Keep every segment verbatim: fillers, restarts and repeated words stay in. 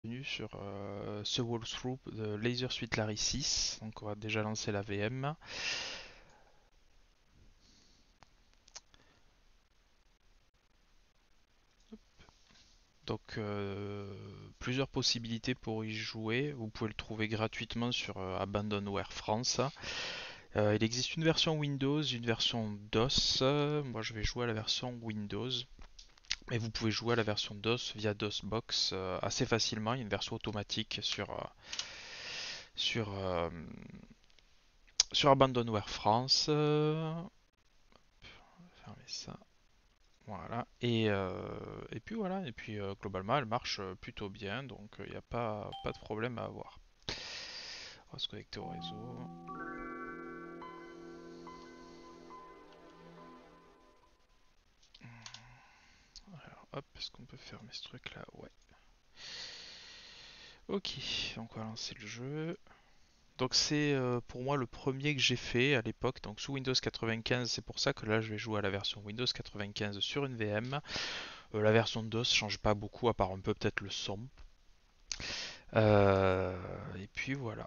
Bienvenue sur euh, ce walkthrough de Laser Suite Larry six. Donc on va déjà lancer la V M. Donc euh, plusieurs possibilités pour y jouer. Vous pouvez le trouver gratuitement sur euh, Abandonware France. Euh, il existe une version Windows, une version DOS. Euh, Moi je vais jouer à la version Windows. Et vous pouvez jouer à la version DOS via DOSBox euh, assez facilement. Il y a une version automatique sur, euh, sur, euh, sur Abandonware France. Euh, fermer ça. Voilà. Et, euh, et puis voilà. Et puis euh, globalement, elle marche euh, plutôt bien. Donc il n'y a pas, pas de problème à avoir. On va se connecter au réseau. Alors hop, est-ce qu'on peut fermer ce truc là? Ouais. Ok, donc on va lancer le jeu. Donc c'est euh, pour moi le premier que j'ai fait à l'époque, donc sous Windows quatre-vingt-quinze, c'est pour ça que là je vais jouer à la version Windows quatre-vingt-quinze sur une V M. Euh, la version DOS change pas beaucoup à part un peu peut-être le son. Euh, et puis voilà.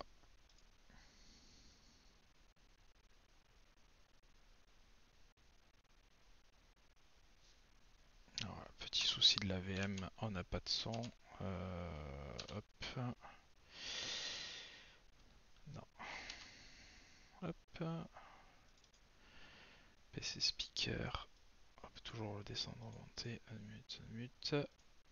Alors, petit souci de la V M, on n'a pas de son. Euh, hop. Non. Hop. P C speaker. Hop, toujours le descendre, monter. Unmute, unmute.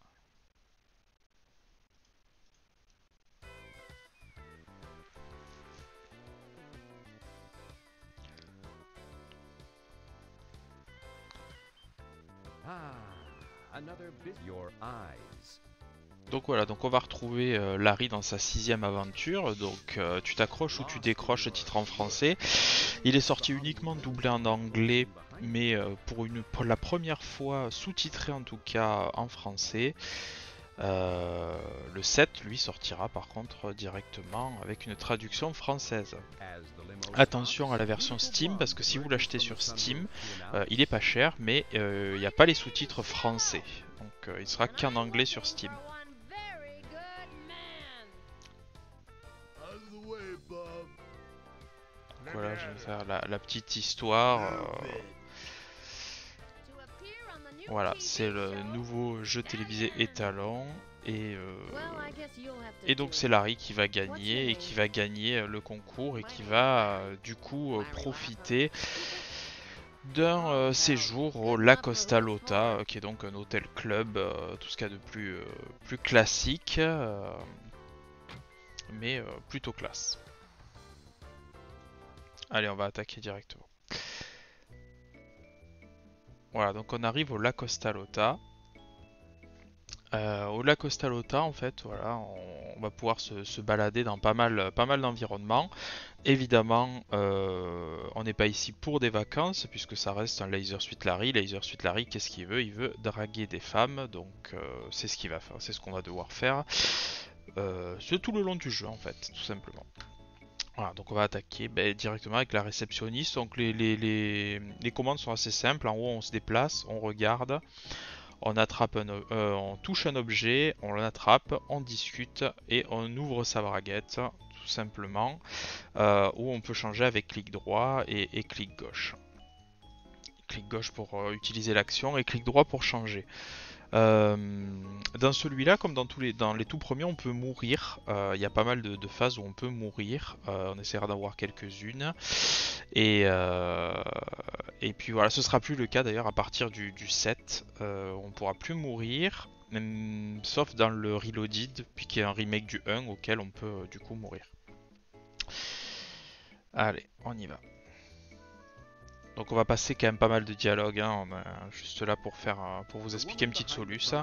Ah, another bit your eyes. Donc voilà, donc on va retrouver euh, Larry dans sa sixième aventure. Donc euh, tu t'accroches ou tu décroches le titre en français. Il est sorti uniquement doublé en anglais, mais euh, pour, une, pour la première fois sous-titré en tout cas en français. Euh, le sept, lui, sortira par contre directement avec une traduction française. Attention à la version Steam, parce que si vous l'achetez sur Steam, euh, il est pas cher, mais euh, il n'y a pas les sous-titres français. Donc euh, il sera qu'en anglais sur Steam. Donc voilà, je vais faire la, la petite histoire. euh, Voilà, c'est le nouveau jeu télévisé étalon. Et, euh, et donc c'est Larry qui va gagner et qui va gagner euh, le concours et qui va euh, du coup euh, profiter d'un euh, séjour au La Costa Lota, euh, qui est donc un hôtel club, euh, tout ce qu'il y a de plus, euh, plus classique, euh, mais euh, plutôt classe. Allez, on va attaquer directement. Voilà, donc on arrive au La Costa Lota. Euh, au lac Costa Lota, en fait, voilà, on, on va pouvoir se, se balader dans pas mal, pas mal d'environnements. Évidemment, euh, on n'est pas ici pour des vacances, puisque ça reste un Laser Suite Larry. Laser Suite Larry, qu'est-ce qu'il veut? Il veut draguer des femmes, donc euh, c'est ce qu'il va faire, c'est ce qu'on va devoir faire. Euh, c'est tout le long du jeu, en fait, tout simplement. Voilà, donc on va attaquer ben, directement avec la réceptionniste. Donc les, les, les, les commandes sont assez simples. En haut, on se déplace, on regarde. On attrape un, euh, on touche un objet, on l'attrape, on discute et on ouvre sa braguette, tout simplement, euh, où on peut changer avec clic droit et, et clic gauche. Clic gauche pour euh, utiliser l'action et clic droit pour changer. Euh, dans celui-là, comme dans tous les, dans les tout premiers, on peut mourir. Euh, Il y a pas mal de, de phases où on peut mourir. Euh, on essaiera d'en voir quelques-unes. Et, euh, et puis voilà, ce sera plus le cas d'ailleurs à partir du, du sept. Euh, on pourra plus mourir, même, sauf dans le Reloaded, puis qui est un remake du un auquel on peut euh, du coup mourir. Allez, on y va. Donc on va passer quand même pas mal de dialogues, hein. On est juste là pour faire, euh, pour vous expliquer une petite soluce.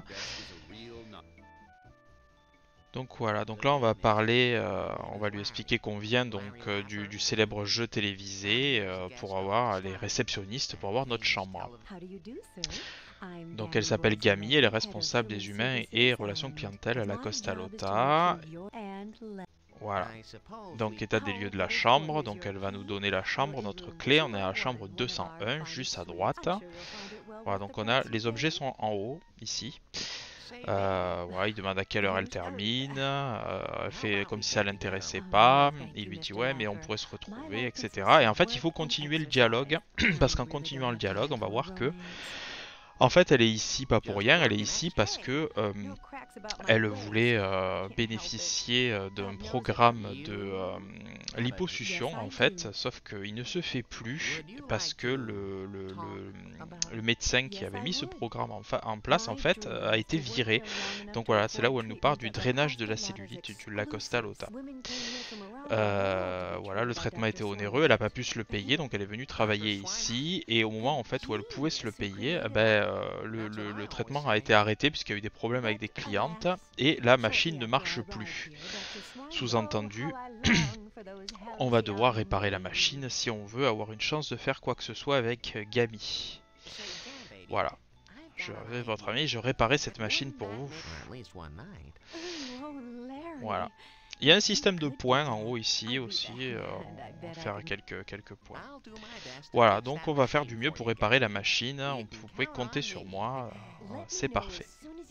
Donc voilà, donc là on va parler, euh, on va lui expliquer qu'on vient donc euh, du, du célèbre jeu télévisé euh, pour avoir les réceptionnistes, pour avoir notre chambre. Donc elle s'appelle Gami, elle est responsable des humains et relations clientèle à la Costa Lota. Voilà. Donc état des lieux de la chambre, donc elle va nous donner la chambre, notre clé, on est à la chambre deux cent un, juste à droite. Voilà, donc on a, les objets sont en haut, ici. Euh, voilà, il demande à quelle heure elle termine, euh, elle fait comme si ça l'intéressait pas, il lui dit ouais mais on pourrait se retrouver, et cetera. Et en fait il faut continuer le dialogue, parce qu'en continuant le dialogue on va voir que en fait elle est ici pas pour rien, elle est ici parce que euh, elle voulait euh, bénéficier euh, d'un programme de euh, liposuction en fait, sauf qu'il ne se fait plus parce que le, le, le, le médecin qui avait mis ce programme en, en place en fait a été viré. Donc voilà, c'est là où elle nous parle du drainage de la cellulite du lacosta lota. Euh, voilà, le traitement était onéreux, elle n'a pas pu se le payer, donc elle est venue travailler ici. Et au moment en fait où elle pouvait se le payer, eh ben, euh, le, le, le traitement a été arrêté puisqu'il y a eu des problèmes avec des clientes et la machine ne marche plus. Sous-entendu, on va devoir réparer la machine si on veut avoir une chance de faire quoi que ce soit avec Gami. Voilà. Je vais votre ami, je réparais cette machine pour vous. Voilà. Il y a un système de points en haut ici aussi, euh, on va faire quelques, quelques points. Voilà, donc on va faire du mieux pour réparer la machine, on, vous pouvez compter sur moi, euh, c'est parfait.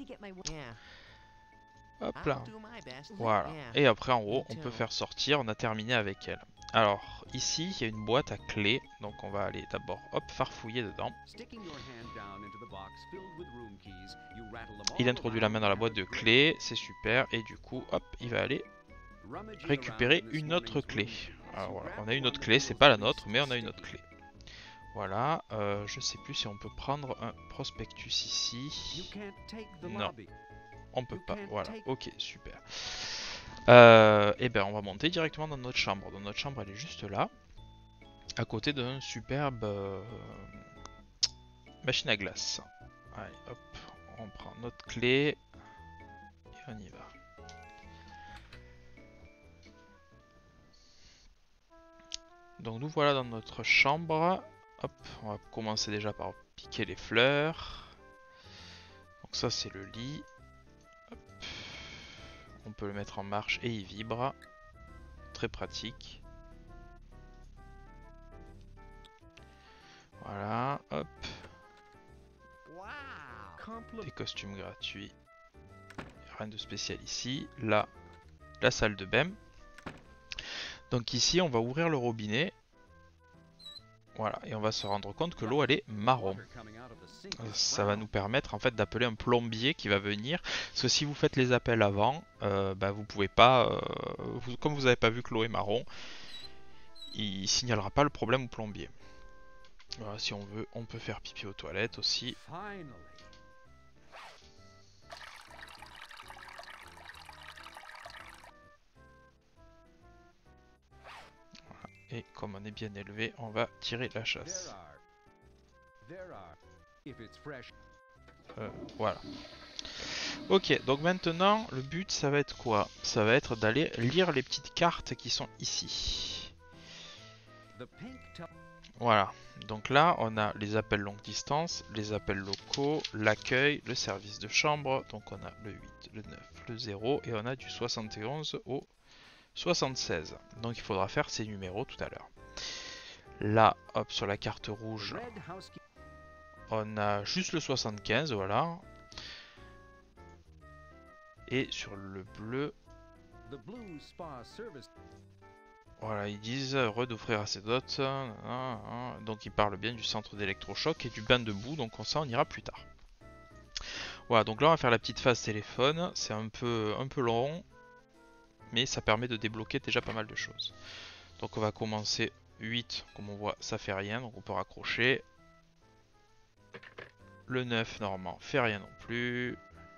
Hop là, voilà. Et après en haut, on peut faire sortir, on a terminé avec elle. Alors, ici, il y a une boîte à clés, donc on va aller d'abord, hop, farfouiller dedans. Il introduit la main dans la boîte de clés, c'est super, et du coup, hop, il va aller récupérer une autre clé. Alors voilà, on a une autre clé, c'est pas la nôtre, mais on a une autre clé. Voilà, euh, je sais plus si on peut prendre un prospectus ici. Non, on peut pas. Voilà, ok, super. Euh, et ben on va monter directement dans notre chambre. Dans notre chambre, elle est juste là, à côté d'un superbe euh, machine à glace. Allez, hop, on prend notre clé et on y va. Donc nous voilà dans notre chambre. Hop, on va commencer déjà par piquer les fleurs. Donc ça c'est le lit. Hop. On peut le mettre en marche et il vibre. Très pratique. Voilà, hop. Des costumes gratuits. Rien de spécial ici. Là, la salle de bain. Donc ici on va ouvrir le robinet. Voilà, et on va se rendre compte que l'eau elle est marron. Ça va nous permettre en fait d'appeler un plombier qui va venir. Parce que si vous faites les appels avant, euh, bah, vous pouvez pas, euh, vous, comme vous n'avez pas vu que l'eau est marron, il signalera pas le problème au plombier. Voilà, si on veut, on peut faire pipi aux toilettes aussi. Et comme on est bien élevé, on va tirer la chasse. Euh, voilà. Ok, donc maintenant, le but, ça va être quoi? Ça va être d'aller lire les petites cartes qui sont ici. Voilà. Donc là, on a les appels longue distance, les appels locaux, l'accueil, le service de chambre. Donc on a le huit, le neuf, le zéro et on a du soixante et onze au soixante-seize. Donc il faudra faire ces numéros tout à l'heure. Là, hop, sur la carte rouge, on a juste le soixante-quinze, voilà. Et sur le bleu, voilà, ils disent red'offrir à ses hôtes. Donc ils parlent bien du centre d'électrochoc et du bain de boue, donc ça on ira plus tard. Voilà, donc là on va faire la petite phase téléphone. C'est un peu, un peu long, mais ça permet de débloquer déjà pas mal de choses. Donc on va commencer huit, comme on voit ça fait rien, donc on peut raccrocher. Le neuf normalement fait rien non plus.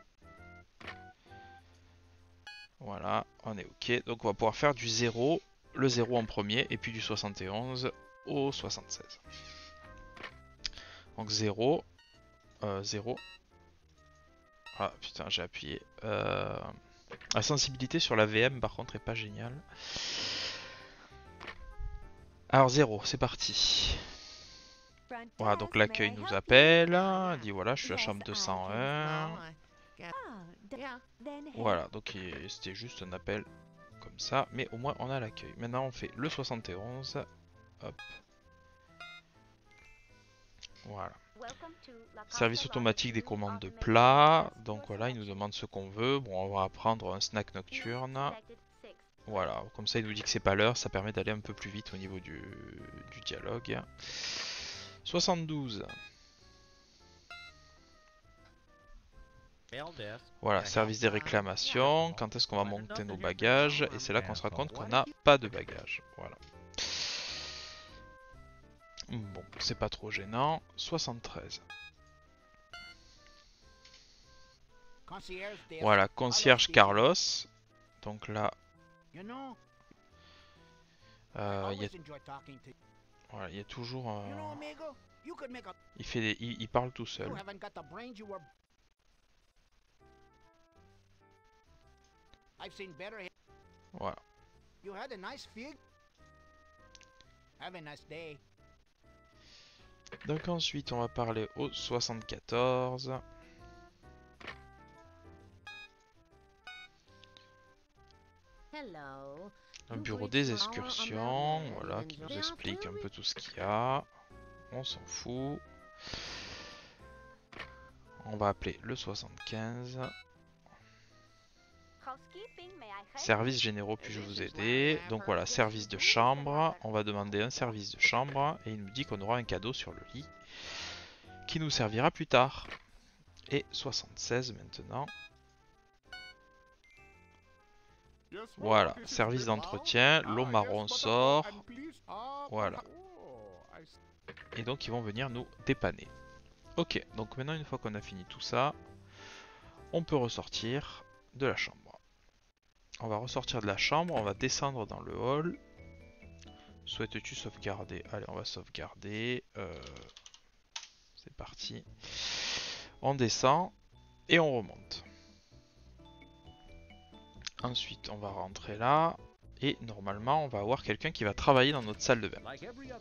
Voilà, on est ok. Donc on va pouvoir faire du zéro, le zéro en premier, et puis du soixante et onze au soixante-seize. Donc zéro, euh, zéro. Ah putain, j'ai appuyé. Euh... La sensibilité sur la V M par contre est pas géniale. Alors zéro, c'est parti. Voilà, donc l'accueil nous appelle, dit voilà, je suis à la chambre deux cent un. Voilà, donc c'était juste un appel comme ça, mais au moins on a l'accueil. Maintenant on fait le soixante et onze. Hop. Voilà. Service automatique des commandes de plats. Donc voilà, il nous demande ce qu'on veut. Bon, on va prendre un snack nocturne. Voilà, comme ça il nous dit que c'est pas l'heure, ça permet d'aller un peu plus vite au niveau du, du dialogue. soixante-douze. Voilà, service des réclamations. Quand est-ce qu'on va monter nos bagages? Et c'est là qu'on se rend compte qu'on n'a pas de bagages. Voilà. Bon, c'est pas trop gênant. soixante-treize. Voilà, concierge Carlos. Donc là, euh, il y a, voilà, il y a toujours un... Il fait des, il, il parle tout seul. Voilà. Donc ensuite, on va parler au soixante-quatorze. Un bureau des excursions, voilà, qui nous explique un peu tout ce qu'il y a. On s'en fout. On va appeler le soixante-quinze. Services généraux, puis-je vous aider? Donc voilà, service de chambre. On va demander un service de chambre et il nous dit qu'on aura un cadeau sur le lit qui nous servira plus tard. Et soixante-seize maintenant. Voilà, service d'entretien, l'eau marron sort. Voilà. Et donc ils vont venir nous dépanner. Ok, donc maintenant une fois qu'on a fini tout ça, on peut ressortir de la chambre. On va ressortir de la chambre, on va descendre dans le hall. Souhaites-tu sauvegarder? Allez, on va sauvegarder. Euh, C'est parti. On descend et on remonte. Ensuite, on va rentrer là. Et normalement, on va avoir quelqu'un qui va travailler dans notre salle de bain.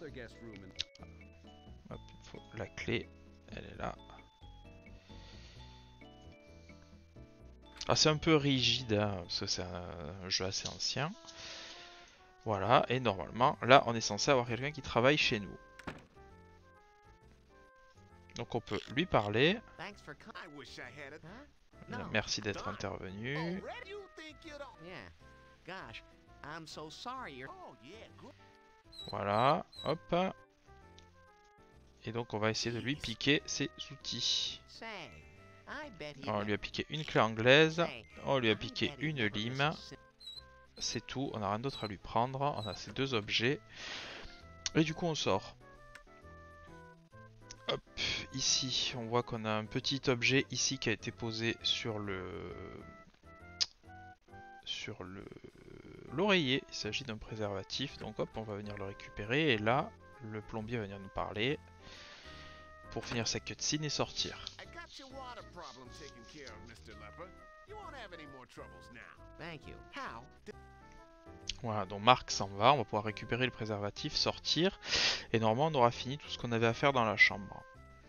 Hop, il faut la clé. Elle est là. Ah, c'est un peu rigide, hein, parce que c'est un jeu assez ancien. Voilà, et normalement, là, on est censé avoir quelqu'un qui travaille chez nous. Donc on peut lui parler. Merci d'être intervenu. Voilà, hop. Et donc on va essayer de lui piquer ses outils. On lui a piqué une clé anglaise. On lui a piqué une lime. C'est tout, on n'a rien d'autre à lui prendre. On a ces deux objets. Et du coup on sort. Hop, ici on voit qu'on a un petit objet ici qui a été posé sur le sur le l'oreiller. Il s'agit d'un préservatif, donc hop, on va venir le récupérer et là le plombier va venir nous parler pour finir sa cutscene et sortir. Voilà, donc Marc s'en va, on va pouvoir récupérer le préservatif, sortir, et normalement on aura fini tout ce qu'on avait à faire dans la chambre.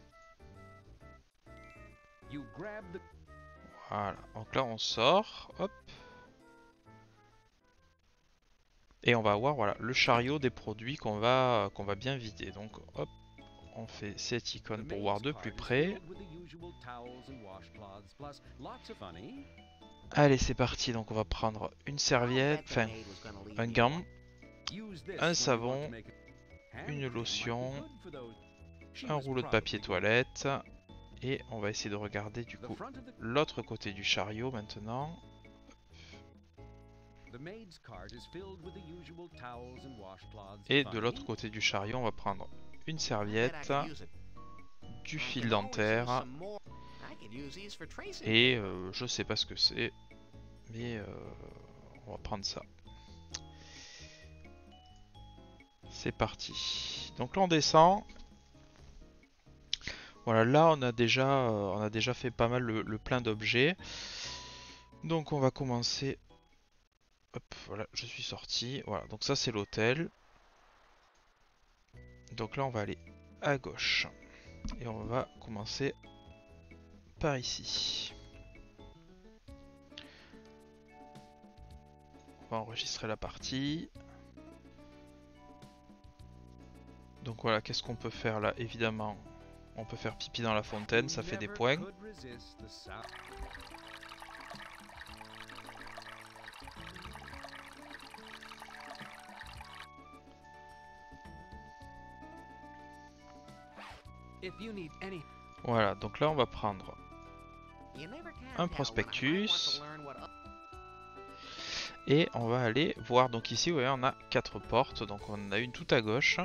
Voilà, donc là on sort, hop. Et on va avoir voilà, le chariot des produits qu'on va, qu'on va bien vider. Donc hop, on fait cette icône pour voir de plus près. Allez, c'est parti, donc on va prendre une serviette, enfin un gant, un savon, une lotion, un rouleau de papier toilette, et on va essayer de regarder du coup l'autre côté du chariot maintenant. Et de l'autre côté du chariot, on va prendre une serviette, du fil dentaire, et euh, je sais pas ce que c'est, mais euh, on va prendre ça. C'est parti. Donc là on descend. Voilà, là on a déjà, euh, on a déjà fait pas mal le, le plein d'objets. Donc on va commencer. Hop, voilà, je suis sorti. Voilà, donc ça c'est l'hôtel. Donc là on va aller à gauche. Et on va commencer par ici. On va enregistrer la partie. Donc voilà, qu'est-ce qu'on peut faire là? Évidemment, On peut faire pipi dans la fontaine, ça fait des points. Voilà, donc là on va prendre un prospectus. Et on va aller voir, donc ici vous voyez on a quatre portes, donc on en a une tout à gauche.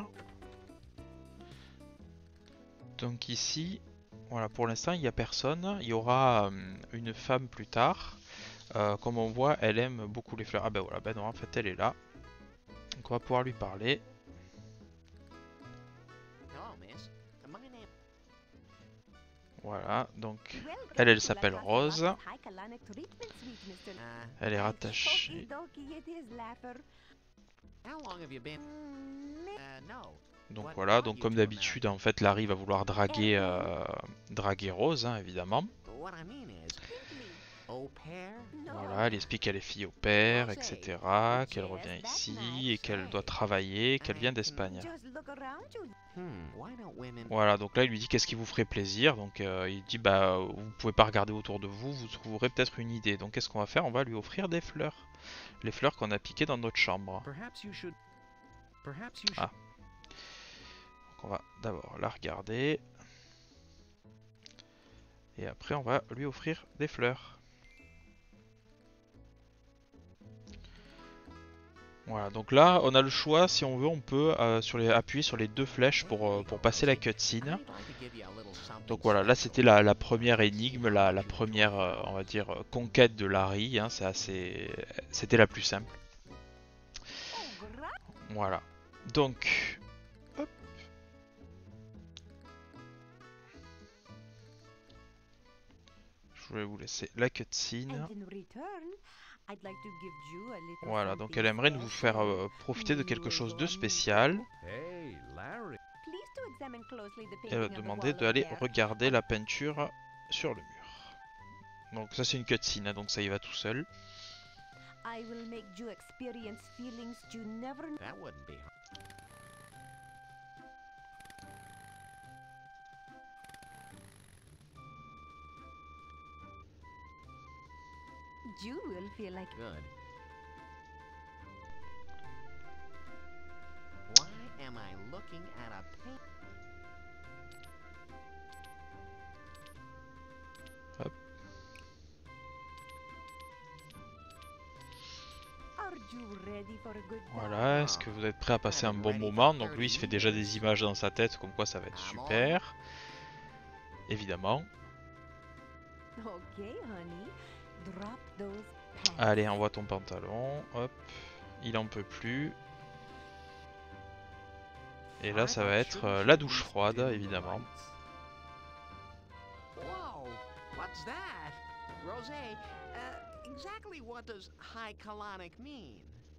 Donc ici, voilà, pour l'instant il n'y a personne, il y aura euh, une femme plus tard. Euh, comme on voit, elle aime beaucoup les fleurs. Ah ben voilà, ben non, en fait elle est là. Donc on va pouvoir lui parler. Voilà, donc elle, elle s'appelle Rose. Elle est rattachée. Donc voilà, donc comme d'habitude, en fait, Larry va vouloir draguer, euh, draguer Rose, hein, évidemment. Voilà, elle explique qu'elle est fille au père, et cetera, qu'elle revient ici et qu'elle doit travailler, qu'elle vient d'Espagne. Voilà, donc là il lui dit qu'est-ce qui vous ferait plaisir, donc euh, il dit bah vous pouvez pas regarder autour de vous, vous trouverez peut-être une idée. Donc qu'est-ce qu'on va faire? On va lui offrir des fleurs, les fleurs qu'on a piquées dans notre chambre. Ah. Donc on va d'abord la regarder et après on va lui offrir des fleurs. Voilà, donc là on a le choix, si on veut on peut euh, sur les, appuyer sur les deux flèches pour, euh, pour passer la cutscene. Donc voilà, là c'était la, la première énigme, la, la première euh, on va dire conquête de Larry, hein, c'est assez, c'était la plus simple. Voilà, donc hop. Je vais vous laisser la cutscene. Voilà, donc elle aimerait nous faire euh, profiter de quelque chose de spécial. Et elle va demander d'aller regarder la peinture sur le mur. Donc ça c'est une cutscene, hein, donc ça y va tout seul. You will feel like Good. Why am I looking at a paint? Hop. Are you ready for a good Voilà, est-ce que vous êtes prêt à passer un bon moment? Donc lui il se fait déjà des images dans sa tête comme quoi ça va être super. Évidemment. Okay, honey. Drop those pants. Allez, envoie ton pantalon. Hop. Il en peut plus. Et là ça va être euh, la douche froide évidemment. Whoa, what's that? Rose, uh, exactly what does high colonic mean?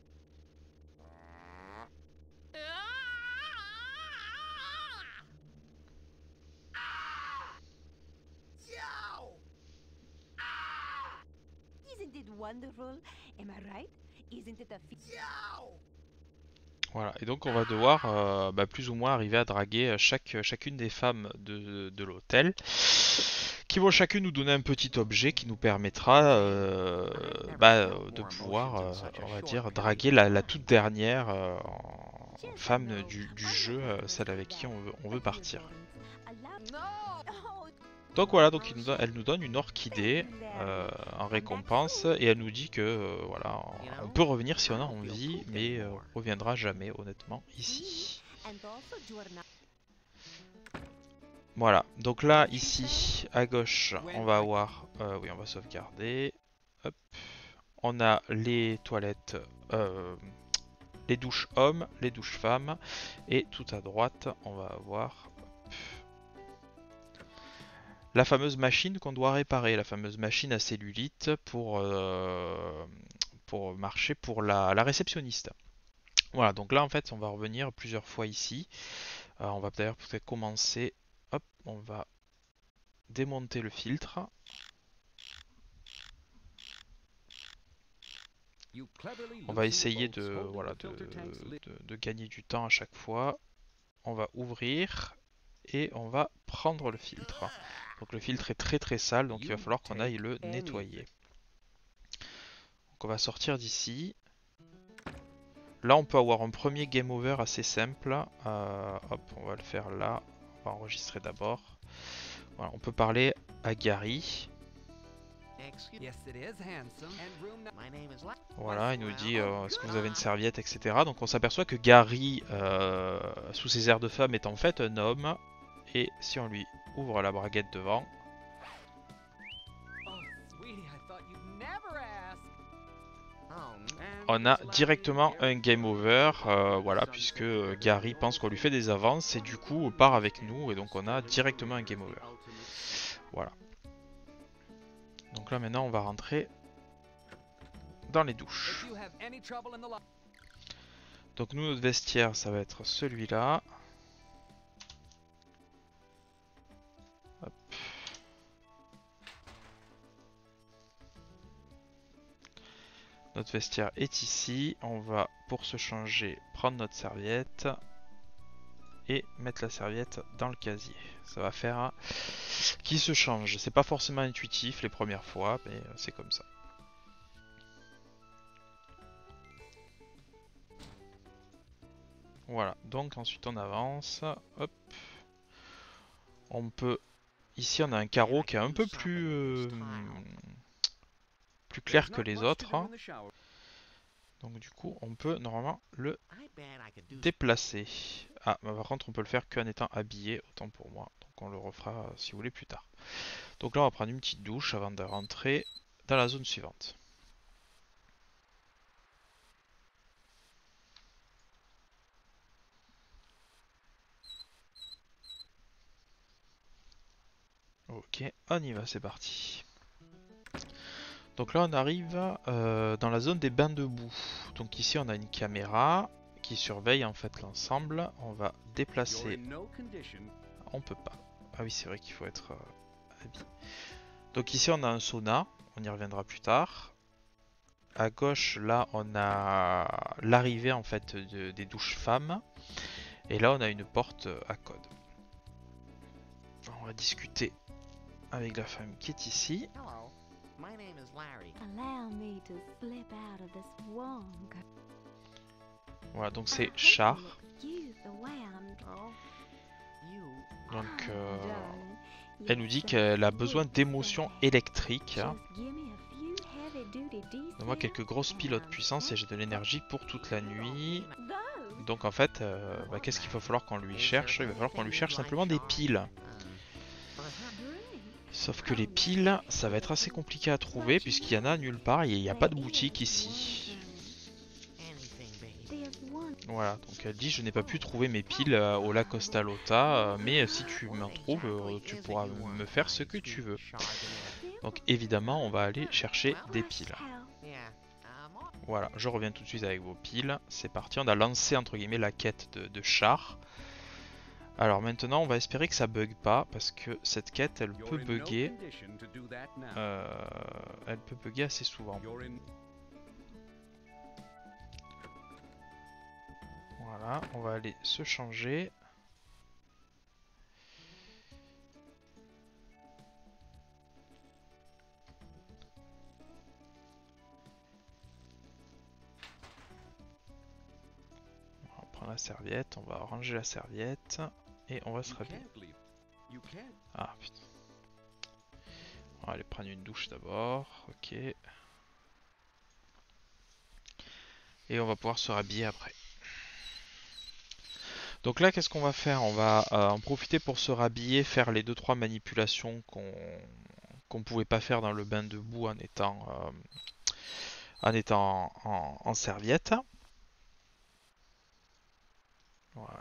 Isn't it wonderful? Am I right? Isn't it a fe- Voilà, et donc on va devoir euh, bah, plus ou moins arriver à draguer chaque, chacune des femmes de, de l'hôtel, qui vont chacune nous donner un petit objet qui nous permettra euh, bah, de pouvoir, euh, on va dire, draguer la, la toute dernière euh, femme du, du jeu, euh, celle avec qui on veut, on veut partir. Donc voilà, donc il nous donne, elle nous donne une orchidée euh, en récompense et elle nous dit que euh, voilà, on peut revenir si on a envie, mais euh, on reviendra jamais honnêtement ici. Voilà, donc là ici à gauche, on va avoir, euh, oui, on va sauvegarder. Hop. On a les toilettes, euh, les douches hommes, les douches femmes, et tout à droite, on va avoir la fameuse machine qu'on doit réparer, la fameuse machine à cellulite pour, euh, pour marcher pour la, la réceptionniste. Voilà, donc là en fait on va revenir plusieurs fois ici. Euh, on va d'ailleurs peut-être commencer. Hop, on va démonter le filtre. On va essayer de, voilà, de, de, de gagner du temps à chaque fois. On va ouvrir et on va prendre le filtre. Donc le filtre est très très sale, donc il va falloir qu'on aille le nettoyer. Donc on va sortir d'ici. Là on peut avoir un premier game over assez simple. Euh, hop, on va le faire là. On va enregistrer d'abord. Voilà, on peut parler à Gary. Voilà, il nous dit euh, est-ce que vous avez une serviette, et cetera. Donc on s'aperçoit que Gary, euh, sous ses airs de femme, est en fait un homme. Et si on lui ouvre la braguette devant, on a directement un game over, euh, voilà, puisque Gary pense qu'on lui fait des avances et du coup part avec nous et donc on a directement un game over. Voilà. Donc là maintenant on va rentrer dans les douches. Donc nous notre vestiaire ça va être celui-là. Notre vestiaire est ici. On va pour se changer prendre notre serviette et mettre la serviette dans le casier. Ça va faire qui se change. C'est pas forcément intuitif les premières fois, mais c'est comme ça. Voilà, donc ensuite on avance. Hop. On peut. Ici on a un carreau qui est un peu plus euh, plus clair que les autres. Donc du coup on peut normalement le déplacer. Ah bah, par contre on peut le faire qu'en étant habillé, autant pour moi. Donc on le refera si vous voulez plus tard. Donc là on va prendre une petite douche avant de rentrer dans la zone suivante. Ok, on y va, c'est parti. Donc là on arrive euh, dans la zone des bains de boue. Donc ici on a une caméra qui surveille en fait l'ensemble. On va déplacer. On peut pas. Ah oui c'est vrai qu'il faut être euh, habillé. Donc ici on a un sauna, on y reviendra plus tard. À gauche là on a l'arrivée en fait de, des douches femmes. Et là on a une porte à code. On va discuter avec la femme qui est ici. Voilà, donc c'est Char. Donc euh, elle nous dit qu'elle a besoin d'émotions électriques. Donne-moi quelques grosses pilotes de puissance et j'ai de l'énergie pour toute la nuit. Donc en fait, euh, bah, qu'est-ce qu'il va falloir qu'on lui cherche? Il va falloir qu'on lui cherche simplement des piles. Sauf que les piles, ça va être assez compliqué à trouver puisqu'il y en a nulle part et il n'y a pas de boutique ici. Voilà, donc elle dit je n'ai pas pu trouver mes piles euh, au lac Ostalota, euh, mais euh, si tu m'en trouves, euh, tu pourras me faire ce que tu veux. Donc évidemment, on va aller chercher des piles. Voilà, je reviens tout de suite avec vos piles. C'est parti, on a lancé entre guillemets la quête de, de Char. Alors maintenant, on va espérer que ça bug pas, parce que cette quête, elle peut bugger. Euh, elle peut bugger assez souvent. Voilà, on va aller se changer. On prend la serviette, on va ranger la serviette. Et on va se rhabiller. Ah putain. On va aller prendre une douche d'abord. Ok. Et on va pouvoir se rhabiller après. Donc là, qu'est-ce qu'on va faire? On va euh, en profiter pour se rhabiller, faire les deux trois manipulations qu'on qu'on pouvait pas faire dans le bain de boue en étant, euh, en, étant en, en serviette. Voilà.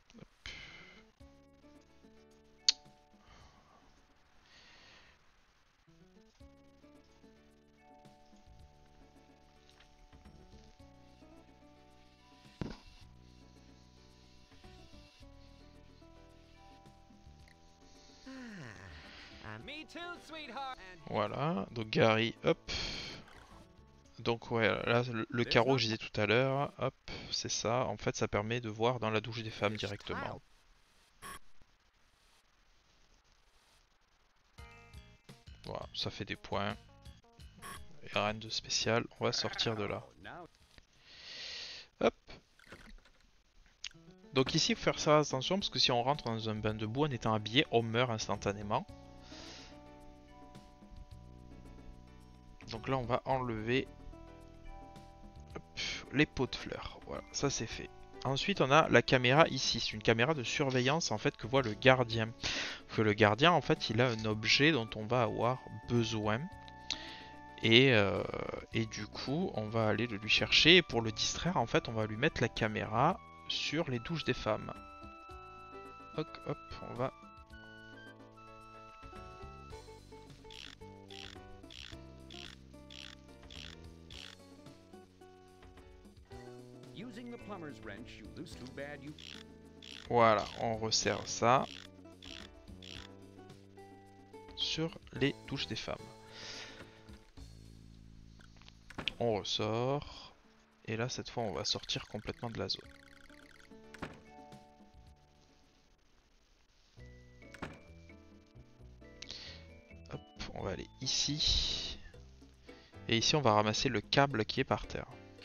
Voilà, donc Gary, hop. Donc ouais, là le, le carreau que je disais tout à l'heure, hop, c'est ça. En fait, ça permet de voir dans la douche des femmes directement. Voilà, ça fait des points. Et rien de spécial, on va sortir de là. Hop. Donc ici, il faut faire ça attention parce que si on rentre dans un bain de boue en étant habillé, on meurt instantanément. Donc là, on va enlever hop, les pots de fleurs. Voilà, ça c'est fait. Ensuite, on a la caméra ici. C'est une caméra de surveillance en fait que voit le gardien. Que le gardien, en fait, il a un objet dont on va avoir besoin. Et, euh, et du coup, on va aller le lui chercher. Et pour le distraire, en fait, on va lui mettre la caméra sur les douches des femmes. Hop, hop, on va... Voilà, on resserre ça sur les douches des femmes. On ressort. Et là, cette fois, on va sortir complètement de la zone. Hop, on va aller ici. Et ici, on va ramasser le câble qui est par terre.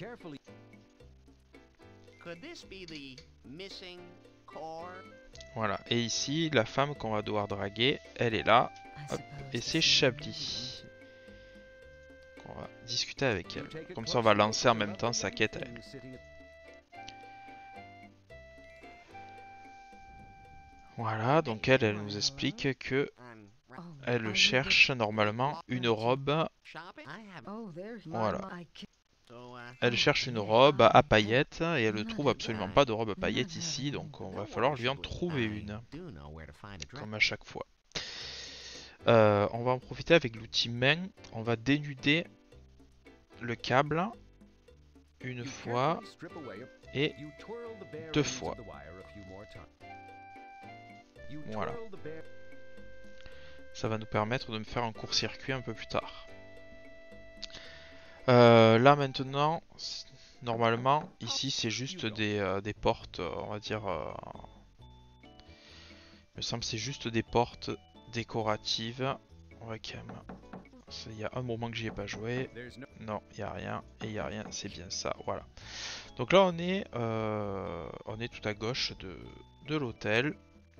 Could this be the missing core? Voilà, et ici, la femme qu'on va devoir draguer, elle est là. Hop, et c'est Chablis. On va discuter avec elle. Comme ça, on va lancer en même temps sa quête à elle. Voilà, donc elle, elle nous explique que elle cherche normalement une robe. Voilà. Elle cherche une robe à paillettes et elle ne trouve absolument pas de robe à paillettes ici, donc on va falloir lui en trouver une. Comme à chaque fois. Euh, on va en profiter avec l'outil main. On va dénuder le câble une fois et deux fois. Voilà. Ça va nous permettre de me faire un court-circuit un peu plus tard. Euh, là maintenant, normalement, ici c'est juste des, euh, des portes, on va dire... Euh, il me semble que c'est juste des portes décoratives. On va quand même... Il y a un moment que j'y ai pas joué. Non, il n'y a rien. Et il n'y a rien, c'est bien ça. Voilà. Donc là on est, euh, on est tout à gauche de, de l'hôtel.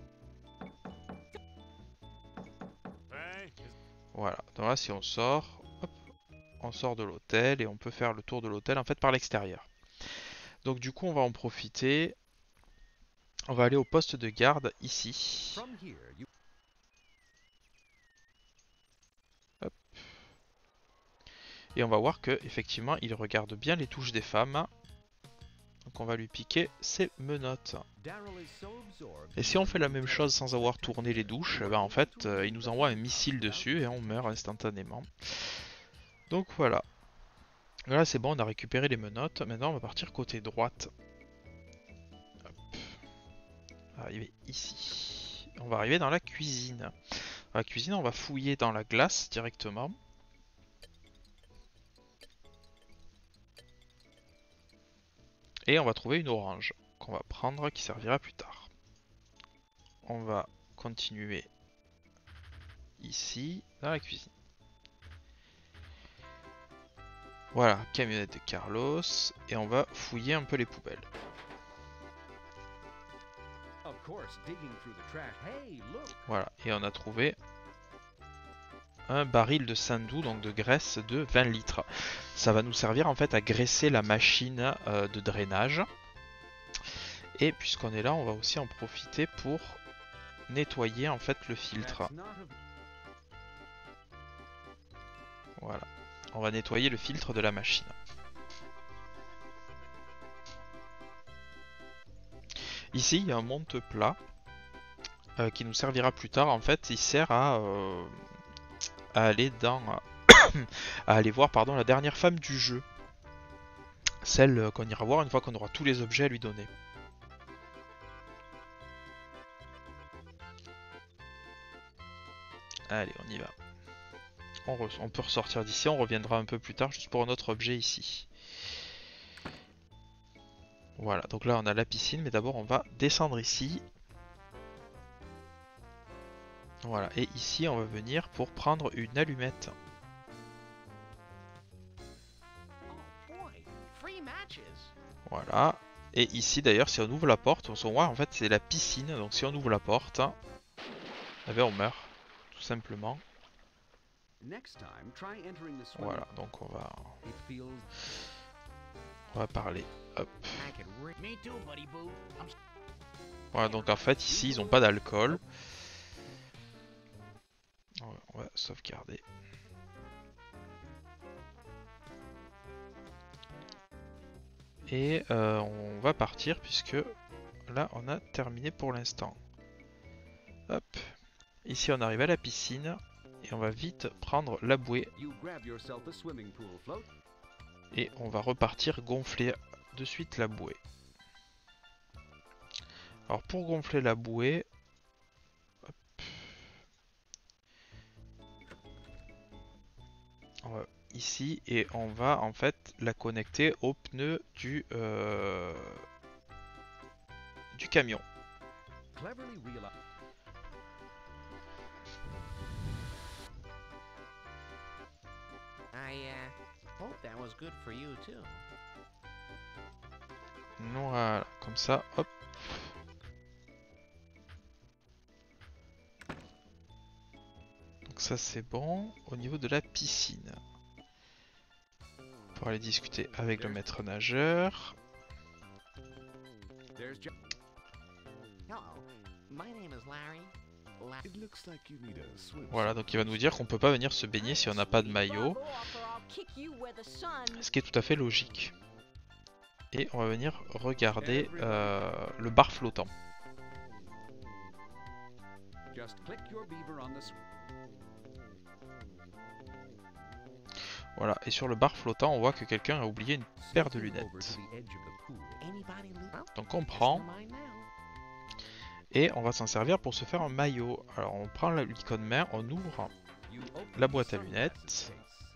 Voilà. Donc là si on sort... Hop, on sort de l'hôtel et on peut faire le tour de l'hôtel en fait par l'extérieur. Donc du coup on va en profiter. On va aller au poste de garde ici. Hop. Et on va voir que effectivement il regarde bien les touches des femmes. Donc on va lui piquer ses menottes. Et si on fait la même chose sans avoir tourné les douches, ben en fait euh, il nous envoie un missile dessus et on meurt instantanément. Donc voilà. Là c'est bon, on a récupéré les menottes. Maintenant on va partir côté droite. Hop. Arriver ici. On va arriver dans la cuisine. Dans la cuisine on va fouiller dans la glace directement. Et on va trouver une orange qu'on va prendre qui servira plus tard. On va continuer ici dans la cuisine. Voilà, camionnette de Carlos. Et on va fouiller un peu les poubelles. Voilà, et on a trouvé un baril de Sandou, donc de graisse de vingt litres. Ça va nous servir en fait à graisser la machine euh, de drainage. Et puisqu'on est là, on va aussi en profiter pour nettoyer en fait le filtre. Voilà, on va nettoyer le filtre de la machine. Ici, il y a un monte-plat euh, qui nous servira plus tard. En fait, il sert à, euh, à aller dans, à aller voir pardon la dernière femme du jeu, celle qu'on ira voir une fois qu'on aura tous les objets à lui donner. Allez, on y va. On, on peut ressortir d'ici, on reviendra un peu plus tard juste pour un autre objet ici. Voilà, donc là on a la piscine, mais d'abord on va descendre ici. Voilà, et ici on va venir pour prendre une allumette. Oh boy, free matches. Voilà. Et ici d'ailleurs, si on ouvre la porte, on voit en fait c'est la piscine. Donc si on ouvre la porte, eh ben, on meurt, tout simplement. Next time, try entering the swimming Voilà, donc on va, pool. It feels on va parler. Hop. I could re- Me too, buddy boo. I'm s- Voilà, donc en fait ici ils n'ont pas d'alcool. On va sauvegarder. Et euh, on va partir puisque là on a terminé pour l'instant. Hop. Ici on arrive à la piscine et on va vite prendre la bouée you grab yourself a swimming pool float. et on va repartir gonfler de suite la bouée. Alors pour gonfler la bouée, hop. On va ici et on va en fait la connecter au pneu du, euh, du camion. Cleverly realize. I uh, hope that was good for you too. Voilà, comme ça, hop. Donc ça c'est bon. Au niveau de la piscine, pour aller discuter avec le maître nageur. There's Jo- Hello, my name is Larry. La- It looks like you need a swim. Voilà, donc il va nous dire qu'on peut pas venir se baigner si on n'a pas de maillot, ce qui est tout à fait logique. Et on va venir regarder euh, le bar flottant. Just click your beaver on the sw- Voilà, et sur le bar flottant, on voit que quelqu'un a oublié une paire de Safely over lunettes. to the edge of the pool. Anybody lo- Donc on Guess prend they're mine now. et on va s'en servir pour se faire un maillot. Alors on prend la- l'icône main, on ouvre You open la the boîte à sunglasses lunettes. case.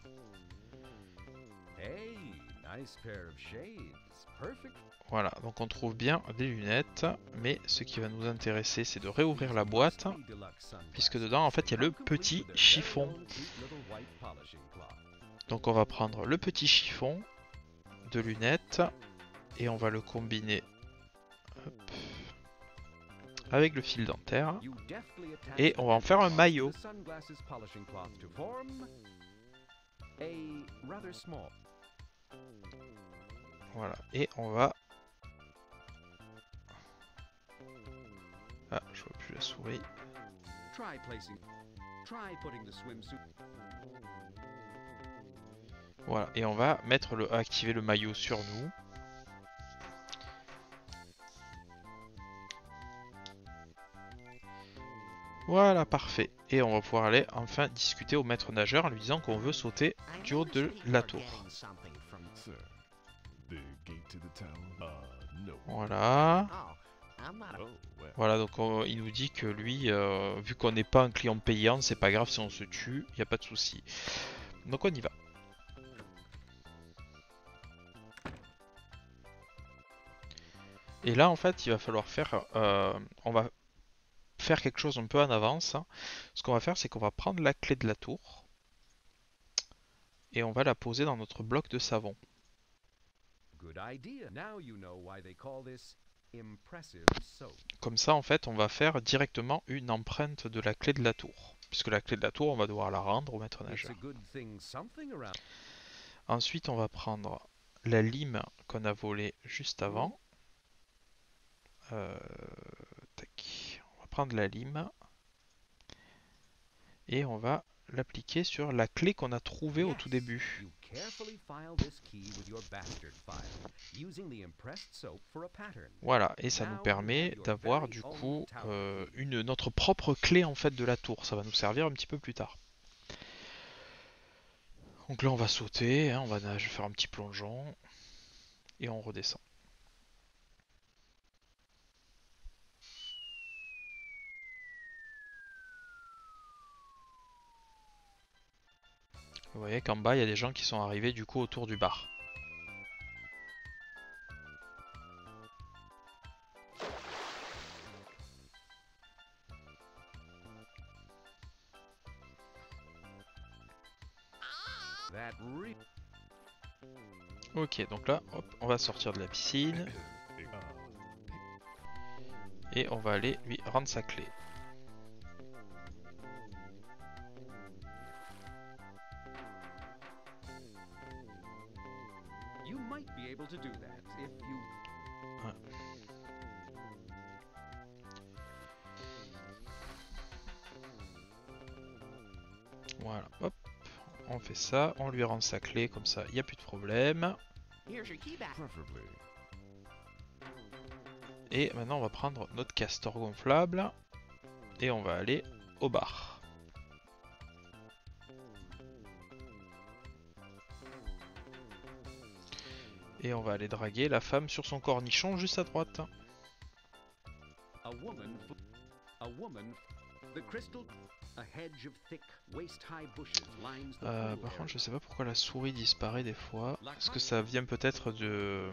Hey, nice pair of shades. Perfect. Voilà, donc on trouve bien des lunettes, mais ce qui va nous intéresser c'est de réouvrir la boîte, puisque dedans en fait il y a le petit chiffon. Donc on va prendre le petit chiffon de lunettes et on va le combiner hop, avec le fil dentaire et on va en faire un maillot. Voilà, et on va... Ah, je vois plus la souris. Try placing. Try putting the swimsuit. Voilà, et on va mettre le, activer le maillot sur nous. Voilà, parfait. Et on va pouvoir aller enfin discuter au maître nageur en lui disant qu'on veut sauter I du haut noticed de that you la were tour. getting something from- Sir, the gate to the tower? Uh, no. Voilà. Oh, I'm not a- Oh, well. Voilà, donc on- il nous dit que lui, euh, vu qu'on n'est pas un client payant, c'est pas grave si on se tue, il n'y a pas de souci. Donc on y va. Et là, en fait, il va falloir faire... euh, on va faire quelque chose un peu en avance. Ce qu'on va faire, c'est qu'on va prendre la clé de la tour. Et on va la poser dans notre bloc de savon. Good idea. Now you know why they call this impressive soap. Comme ça, en fait, on va faire directement une empreinte de la clé de la tour. Puisque la clé de la tour, on va devoir la rendre au maître It's nageur. a good thing something around. Ensuite, on va prendre la lime qu'on a volée juste avant. Euh, tac. On va prendre la lime. Et on va l'appliquer sur la clé qu'on a trouvée au tout début. You carefully file this key with your bastard file, using the impressed soap for a pattern. Voilà, et ça nous permet d'avoir du coup euh, une, notre propre clé en fait de la tour. Ça va nous servir un petit peu plus tard. Donc là on va sauter, hein, on va je vais faire un petit plongeon et on redescend. Vous voyez qu'en bas il y a des gens qui sont arrivés du coup autour du bar. That re- Ok, donc là, hop, on va sortir de la piscine et on va aller lui rendre sa clé. You might be able to do that if you. Ouais. Voilà, hop, on fait ça, on lui rend sa clé, comme ça, il n'y a plus de problème. Here's your key back. Preferably. Et maintenant, on va prendre notre castor gonflable et on va aller au bar. Et on va aller draguer la femme sur son cornichon juste à droite. A woman. A woman. The crystal. A hedge of thick, waist-high bushes lines the Euh, pool par contre, area. je sais pas pourquoi la souris disparaît des fois. Est-ce que ça vient peut-être de...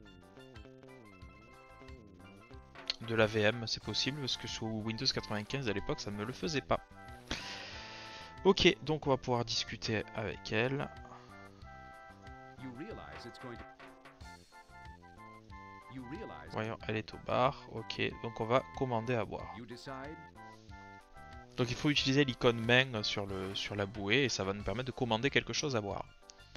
de la V M? C'est possible, parce que sous Windows quatre-vingt-quinze à l'époque, ça ne me le faisait pas. Ok, donc on va pouvoir discuter avec elle. You realize it's going to. You realize. Voyons, elle est au bar. Ok, donc on va commander à boire. You decide. Donc il faut utiliser l'icône main sur, le, sur la bouée et ça va nous permettre de commander quelque chose à boire.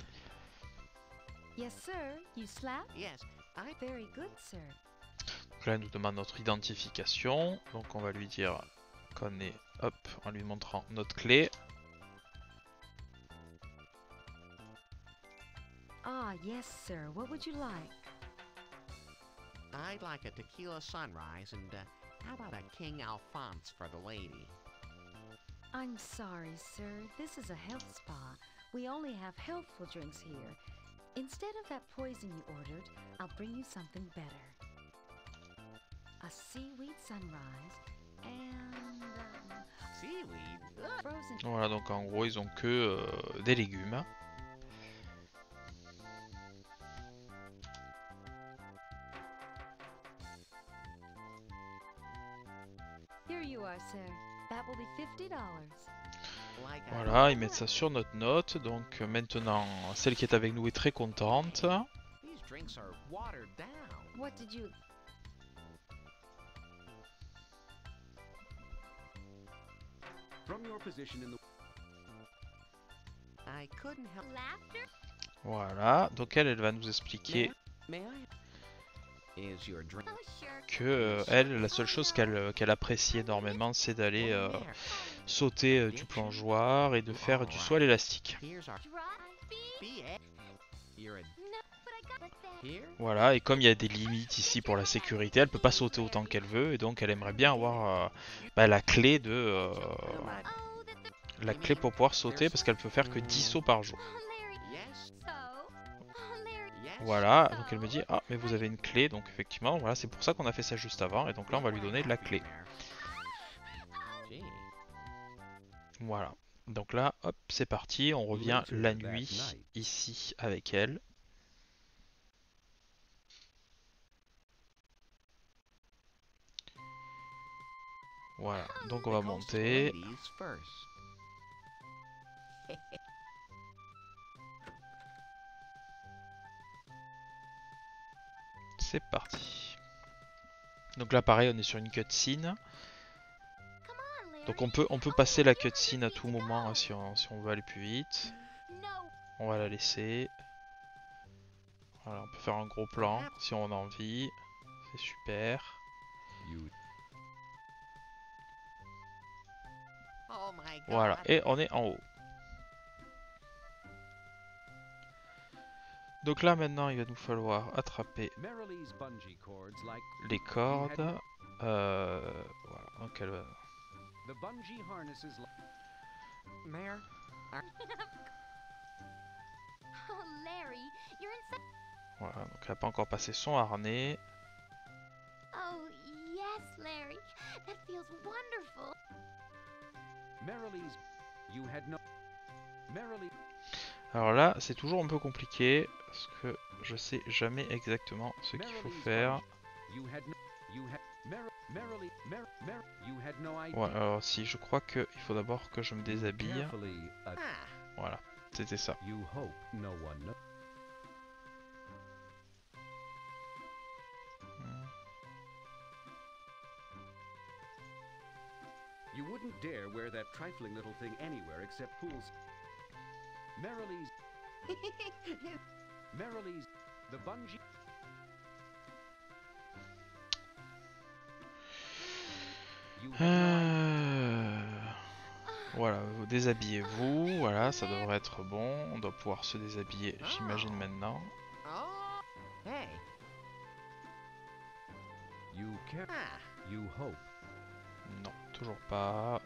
Yes, sir. You slap? Yes, I. Very good, sir. Donc là, elle nous demande notre identification. Donc on va lui dire qu'on est, hop, en lui montrant notre clé. Ah, yes, sir. What would you like? I'd like a tequila sunrise and uh, how about a King Alphonse for the lady? I'm sorry, sir. This is a health spa. We only have healthful drinks here. Instead of that poison you ordered, I'll bring you something better. A seaweed sunrise and um, Seaweed? Ugh. frozen. Voilà, donc en gros, ils ont que euh, des légumes. Here you are, sir. That will be fifty dollars. Like a- Voilà, ils mettent ça sur notre note. Donc euh, maintenant, celle qui est avec nous est très contente. These drinks are watered down. What did you... From your position in the. I couldn't help. Laughter? Voilà, donc elle, elle va nous expliquer May I? Is your drink? Oh, sure. que euh, elle, la seule chose qu'elle qu'elle apprécie énormément, c'est d'aller euh, Oh, there. sauter euh, du plongeoir et de faire du saut à l'élastique. Here's our Dry feet? B A. You're a No, but I got that. here. Voilà, et comme il y a des limites ici pour la sécurité, elle peut pas sauter autant qu'elle veut, et donc elle aimerait bien avoir euh, bah, la clé de euh, Am I- Oh, that the... la clé pour pouvoir sauter, parce qu'elle peut faire que dix sauts par jour. Oh, Larry. Yes. So? Oh, Larry. Yes. Voilà, donc elle me dit ah mais vous avez une clé, donc effectivement voilà, c'est pour ça qu'on a fait ça juste avant, et donc là on va lui donner la clé. Gee. Voilà, donc là hop c'est parti, on revient la nuit ici avec elle. Voilà, donc on va monter. Ladies first. C'est parti. Donc là pareil, on est sur une cutscene. Come on, Larry. Donc on peut on peut passer la cutscene à tout moment hein, si on, si on veut aller plus vite. No. On va la laisser. Voilà, on peut faire un gros plan si on a envie. C'est super. You. Oh my God. Voilà, et on est en haut. Donc là maintenant il va nous falloir attraper Merrily's bungee cords like. les cordes. Euh, voilà, donc elle va... The bungee harnesses like. Mayor. Oh, Larry, you're in... Voilà, donc elle n'a pas encore passé son harnais. Oh, yes, Larry. That feels wonderful. Merrily's. You had no. Merrily. Alors là c'est toujours un peu compliqué parce que je sais jamais exactement ce qu'il faut Merrily's faire. bungee. You had no. You had. Mer- Merrily. Mer- Mer- you had no idea. Ouais, alors si je crois qu'il faut d'abord que je me déshabille. Carefully. uh, Ah. Voilà. c'était ça. You hope no one knows. You wouldn't dare wear that trifling little thing anywhere except pools. Merrilee's. Merrilee's. The bungee. You have no idea. Euh, Voilà, vous déshabillez-vous, voilà, ça devrait être bon. On doit pouvoir se déshabiller, j'imagine maintenant. Oh, hey. You care. Ah. You hope. Non, toujours pas.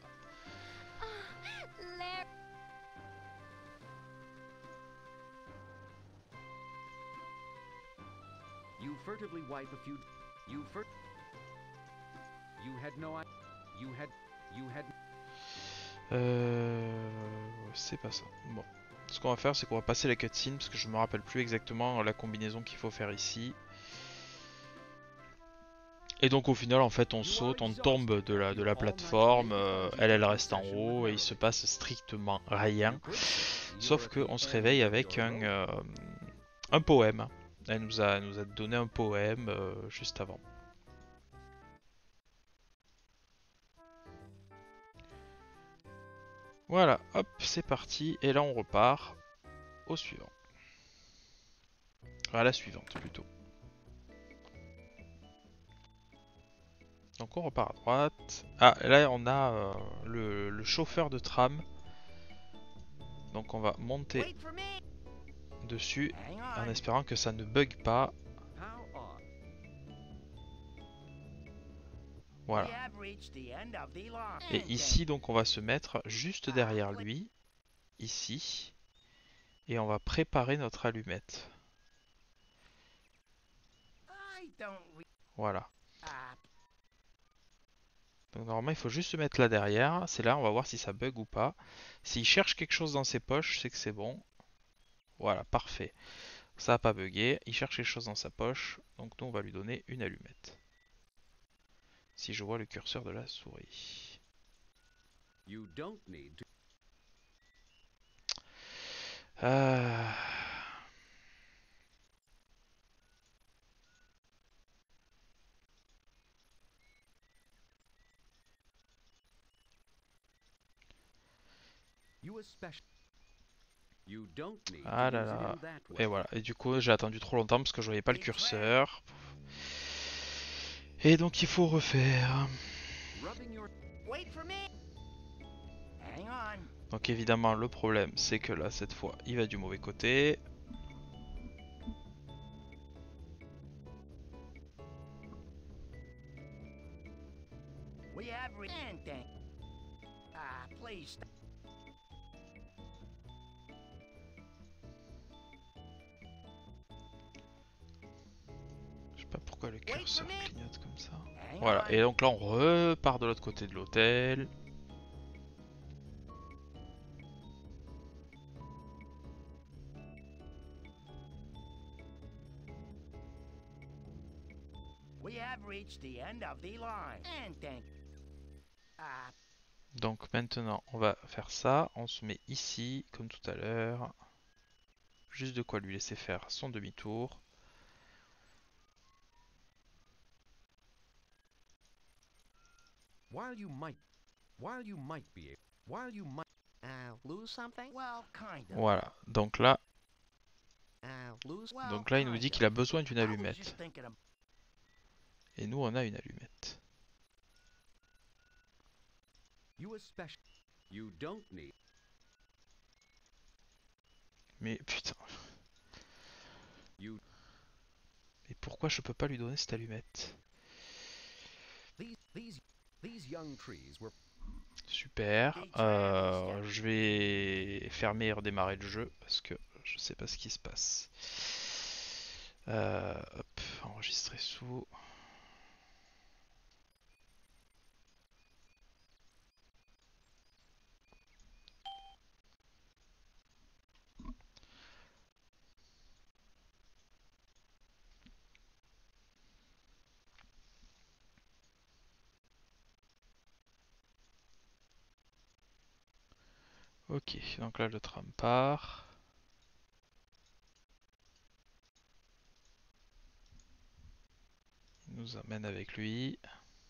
Larry. You furtively wipe a few. You fur. You had no idea. You had. You had. Euh... C'est pas ça. Bon. Ce qu'on va faire, c'est qu'on va passer la cutscene parce que je me rappelle plus exactement la combinaison qu'il faut faire ici. Et donc au final, en fait, on saute, on tombe de la, de la plateforme, euh, elle, elle reste en haut et il se passe strictement rien. Sauf qu'on se réveille avec un, euh, un poème. Elle nous a, elle nous a donné un poème euh, juste avant. Voilà, hop, c'est parti. Et là, on repart au suivant. À la suivante, plutôt. Donc on repart à droite. Ah, là, on a euh, le, le chauffeur de tram. Donc on va monter Wait for me. dessus Hang en on. espérant que ça ne bug pas. How odd. Voilà. We have reached the end of the line. Et ici, donc, on va se mettre juste derrière lui, ici, et on va préparer notre allumette. I don't re- Voilà. Ah, Donc normalement, il faut juste se mettre là derrière. C'est là, on va voir si ça bug ou pas. S'il cherche quelque chose dans ses poches, c'est que c'est bon. Voilà, parfait. Ça n'a pas bugué. Il cherche quelque chose dans sa poche, donc nous, on va lui donner une allumette. Si je vois le curseur de la souris. You don't need to. Euh... You especially. You don't need Ah to là use it là. in that Et way. voilà. Et du coup, j'ai attendu trop longtemps parce que je voyais pas le curseur. Et donc, il faut refaire. Rubbing your. wait for me. Hang on. Donc évidemment, le problème, c'est que là, cette fois, il va du mauvais côté. We have re- and thank- Ah, please. stop. Je sais pas pourquoi le curseur clignote comme ça. Hang Voilà. on. Et donc là, on repart de l'autre côté de l'hôtel. We have reached the end of the line. And thank. Ah, Donc maintenant, on va faire ça. On se met ici, comme tout à l'heure. Juste de quoi lui laisser faire son demi-tour. While you might. While you might be. While you might. uh, lose something? Well, kind of. Voilà. Donc là, Uh, lose. Well, donc là, il nous dit kind qu'il a of. besoin d'une I was allumette. just thinking of- Et nous, on a une allumette. You especially. You don't need. Mais putain. You. Et pourquoi je peux pas lui donner cette allumette? These. These. These young trees were. Super. Euh, je vais fermer et redémarrer le jeu parce que je sais pas ce qui se passe. Euh, hop, enregistrer sous. Ok, donc là le tram part. Il nous amène avec lui.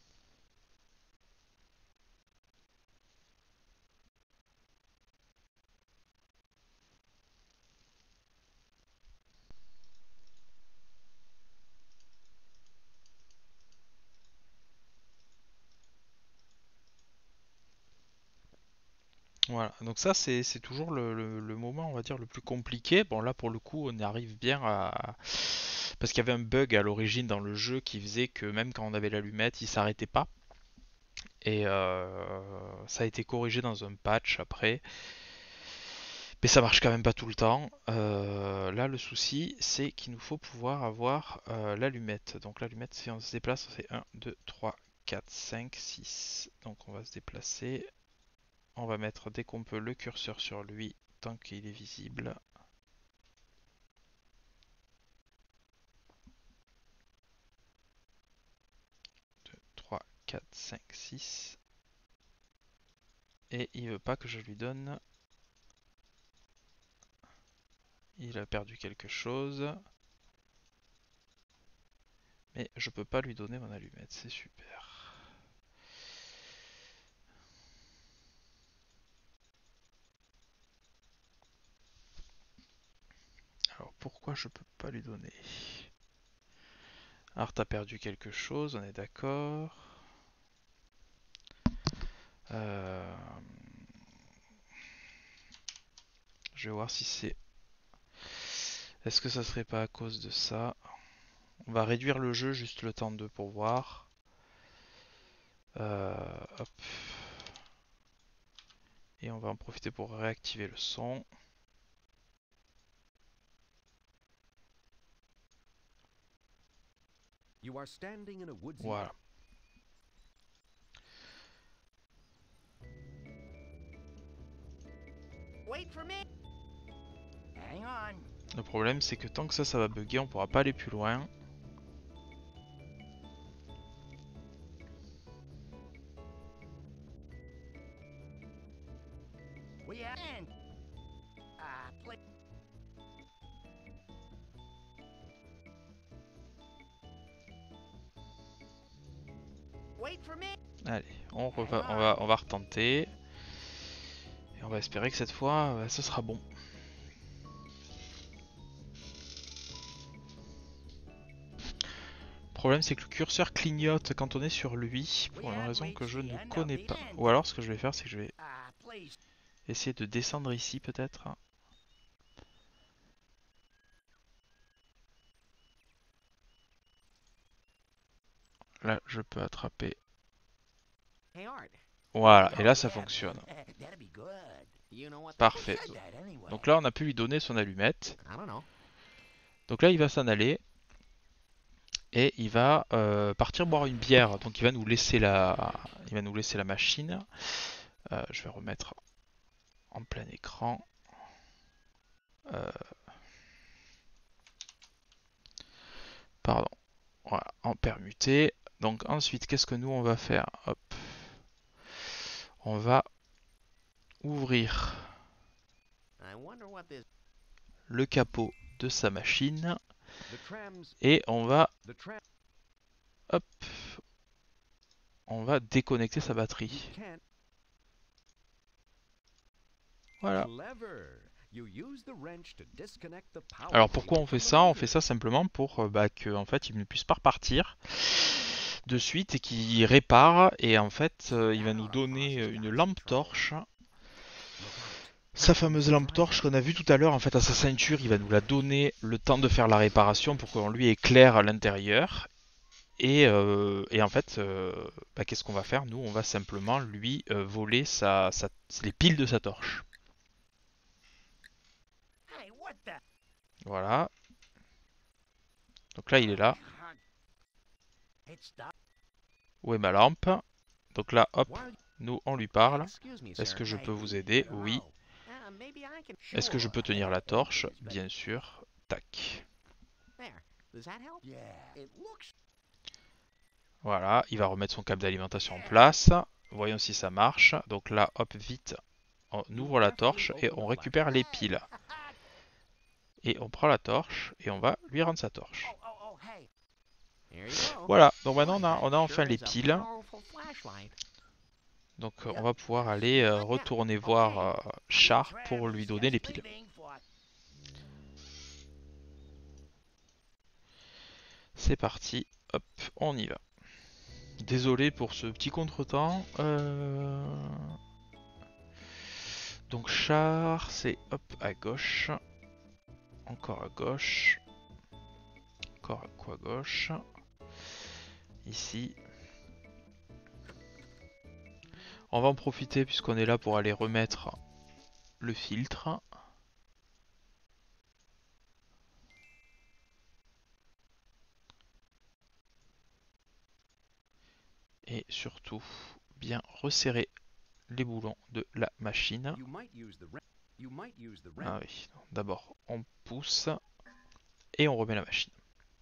Voilà, donc ça c'est c'est toujours le, le- le moment, on va dire, le plus compliqué. Bon là pour le coup on arrive bien à... Parce qu'il y avait un bug à l'origine dans le jeu qui faisait que même quand on avait l'allumette, il s'arrêtait pas. Et euh, ça a été corrigé dans un patch après. Mais ça marche quand même pas tout le temps. Euh, là le souci c'est qu'il nous faut pouvoir avoir euh, l'allumette. Donc l'allumette si on se déplace c'est un, deux, trois, quatre, cinq, six. Donc on va se déplacer. On va mettre dès qu'on peut le curseur sur lui tant qu'il est visible. deux, trois, quatre, cinq, six. Et il veut pas que je lui donne. Il a perdu quelque chose. Mais je peux pas lui donner mon allumette, c'est super. Alors pourquoi je peux pas lui donner? Alors t'as perdu quelque chose, on est d'accord. Euh... Je vais voir si c'est... Est-ce que ça serait pas à cause de ça? On va réduire le jeu juste le temps de pour voir. Euh, hop. Et on va en profiter pour réactiver le son. You are standing in a woodsy Voilà. Wait for me. Hang on. Le problème c'est que tant que ça, ça va bugger, on pourra pas aller plus loin. We have. Ah, play. Wait for me. Allez, on, reva- on, va, on va retenter. Et on va espérer que cette fois, euh, ce sera bon. Le problème c'est que le curseur clignote quand on est sur lui, pour une raison que je ne connais pas. Ou alors ce que je vais faire c'est que je vais Ah, please. essayer de descendre ici peut-être. Là je peux attraper. Hey, Art. Voilà, et Oh, là ça yeah, fonctionne. man. That'd be good. You know what? They Parfait. said that anyway. Donc là on a pu lui donner son allumette. I don't know. Donc là il va s'en aller. Et il va euh, partir boire une bière. Donc il va nous laisser la, il va nous laisser la machine. Euh, je vais remettre en plein écran. Euh, pardon. Voilà, en permuté. Donc ensuite, qu'est-ce que nous on va faire? Hop. On va ouvrir I wonder what this. le capot de sa machine The trams, et on va, the tram. hop, on va déconnecter sa You batterie. can't. Voilà. Clever. You use the wrench to disconnect the power Alors pourquoi cable on fait from the ça? On fait motor. ça simplement pour euh, bah, que en fait il ne puisse pas repartir de suite et qu'il répare et en fait euh, il va nous donner une lampe torche. Sa fameuse lampe torche qu'on a vue tout à l'heure, en fait à sa ceinture, il va nous la donner le temps de faire la réparation pour qu'on lui éclaire à l'intérieur. Et, euh, et en fait, euh, bah, qu'est-ce qu'on va faire? Nous, on va simplement lui euh, voler sa, sa- les piles de sa torche. Hey, what the? Voilà. Donc là, il est là. It's the. Où est ma lampe? Donc là, hop, Why- nous, on lui parle. Excuse me, Est-ce sir. que je Hey, peux vous aider? I don't Oui. know. Uh, maybe I can- Est-ce que je peux Sure, tenir I la have torche? these, but- Bien sûr. Tac. There. Does that help? Yeah. It looks. Voilà, il va remettre son câble d'alimentation en place. Voyons si ça marche. Donc là, hop, vite. on ouvre la torche et on récupère les piles. Et on prend la torche et on va lui rendre sa torche. Oh, oh, oh, hey. There you go. Voilà, donc maintenant on a, Boy, on a that enfin sure les is a piles. powerful flashlight. Donc euh, on va pouvoir aller euh, retourner voir euh, Char pour lui donner les piles. C'est parti, hop, on y va. Désolé pour ce petit contretemps. Euh... Donc Char, c'est hop à gauche. Encore à gauche. Encore à quoi à gauche. Ici. On va en profiter puisqu'on est là pour aller remettre le filtre. Et surtout, bien resserrer les boulons de la machine. Ah oui, d'abord on pousse et on remet la machine.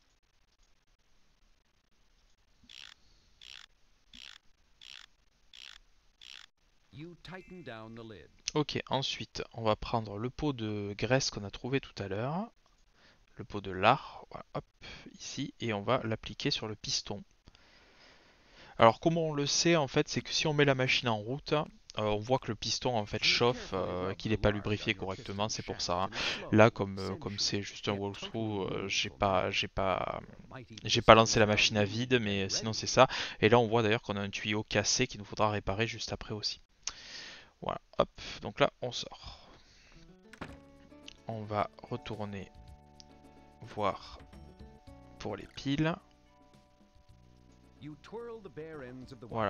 Ok, ensuite on va prendre le pot de graisse qu'on a trouvé tout à l'heure, le pot de lard, voilà, hop, ici, et on va l'appliquer sur le piston. Alors comment on le sait en fait, c'est que si on met la machine en route, euh, on voit que le piston en fait chauffe, euh, qu'il n'est pas lubrifié correctement, c'est pour ça. Hein. Là, comme euh, comme c'est juste un walkthrough, euh, j'ai pas j'ai pas j'ai pas lancé la machine à vide, mais sinon c'est ça. Et là on voit d'ailleurs qu'on a un tuyau cassé qu'il nous faudra réparer juste après aussi. Voilà, hop, donc là on sort. On va retourner voir pour les piles. Voilà.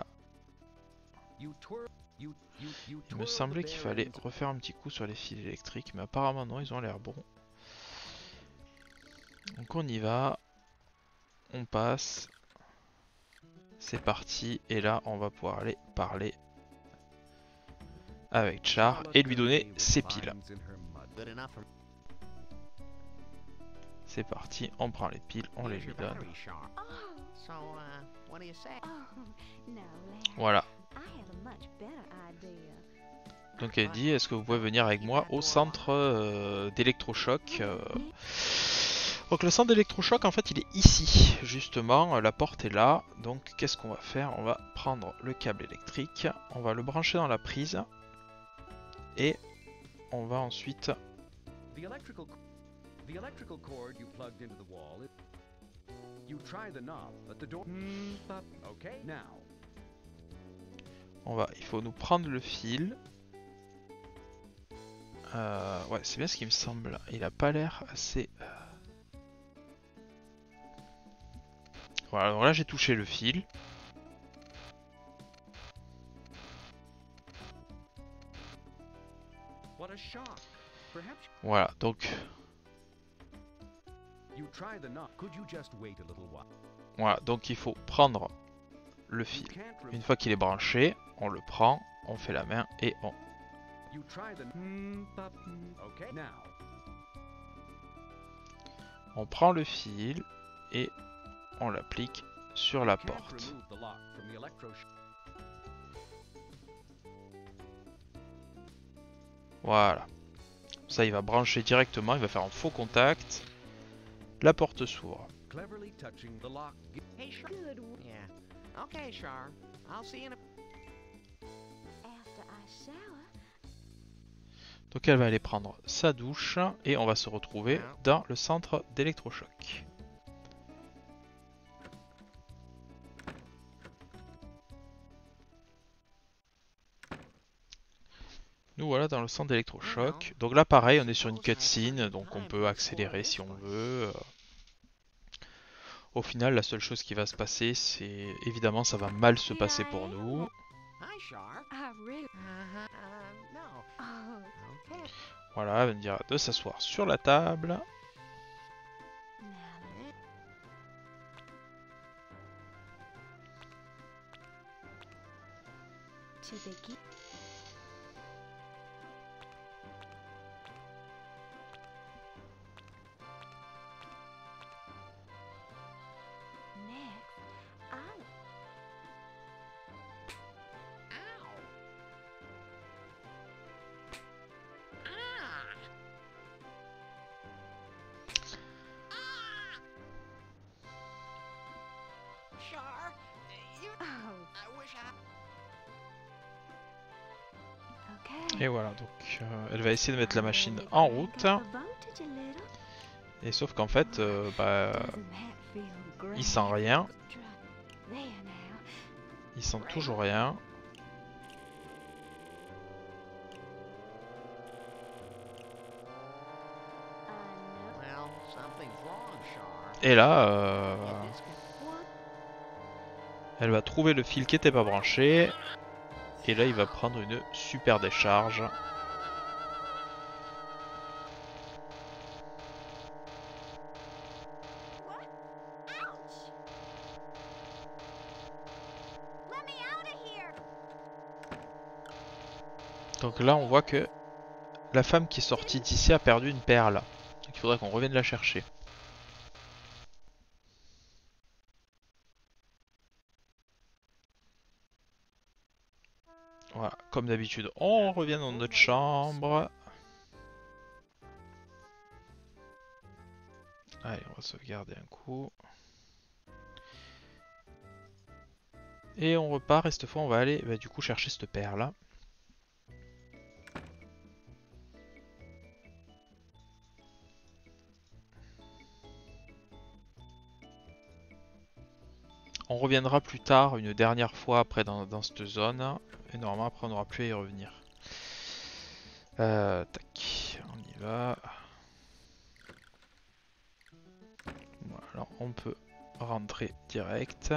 Il me semblait qu'il fallait refaire un petit coup sur les fils électriques, mais apparemment non, ils ont l'air bons. Donc on y va. On passe. C'est parti. Et là, on va pouvoir aller parler avec Char et lui donner ses piles. C'est parti, on prend les piles, on les lui donne. Voilà. Donc elle dit, est-ce que vous pouvez venir avec moi au centre euh, d'électrochoc euh... Donc le centre d'électrochoc en fait il est ici, justement, la porte est là. Donc qu'est-ce qu'on va faire? On va prendre le câble électrique, on va le brancher dans la prise. Et on va ensuite... On va, il faut nous prendre le fil. Euh, ouais, c'est bien ce qui me semble. Il a pas l'air assez... Voilà, donc là j'ai touché le fil. Voilà, donc... Voilà, donc il faut prendre le fil. Une fois qu'il est branché, on le prend, on fait la main et on... On prend le fil et on l'applique sur la porte. Voilà. Ça, il va brancher directement, il va faire un faux contact. La porte s'ouvre. Donc elle va aller prendre sa douche et on va se retrouver dans le centre d'électrochoc. Nous voilà dans le centre d'électrochoc. Donc là pareil, on est sur une cutscene, donc on peut accélérer si on veut. Au final, la seule chose qui va se passer, c'est évidemment ça va mal se passer pour nous. Voilà, elle va me dire de s'asseoir sur la table. Char. You, Oh, I wish I. okay. Et voilà, donc euh, elle va essayer de mettre la machine en route. Et sauf qu'en fait, euh, bah, il sent rien. Il sent toujours rien. Well, something's wrong, Char. Et là, euh, Get this con- elle va trouver le fil qui était pas branché. Et là, il va prendre une super décharge. What? Ouch! Let me out of here! Donc là, on voit que la femme qui est sortie d'ici a perdu une perle. Donc il faudrait qu'on revienne la chercher. Voilà, comme d'habitude, on revient dans notre chambre. Allez, on va sauvegarder un coup. Et on repart, et cette fois on va aller bah, du coup chercher cette perle. On reviendra plus tard, une dernière fois après dans, dans cette zone. Et normalement après on n'aura plus à y revenir. Euh, tac, on y va. Voilà, alors on peut rentrer direct.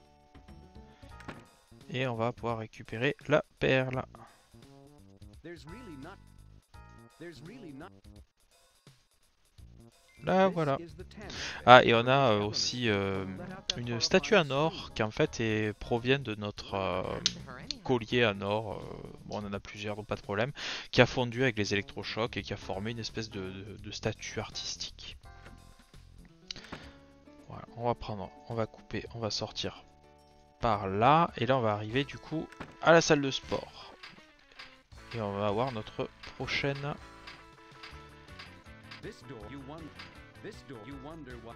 Et on va pouvoir récupérer la perle. There's really not. There's really not. Là This voilà. is the tenth Ah, et on a euh, aussi euh, une statue en or qui en fait est, provient de notre euh, collier en or. euh, bon, on en a plusieurs, donc pas de problème. Qui a fondu avec les électrochocs et qui a formé une espèce de, de, de statue artistique. Voilà, on va prendre, on va couper, on va sortir par là. Et là, on va arriver du coup à la salle de sport. Et on va avoir notre prochaine. This door you wonder. This door you wonder what.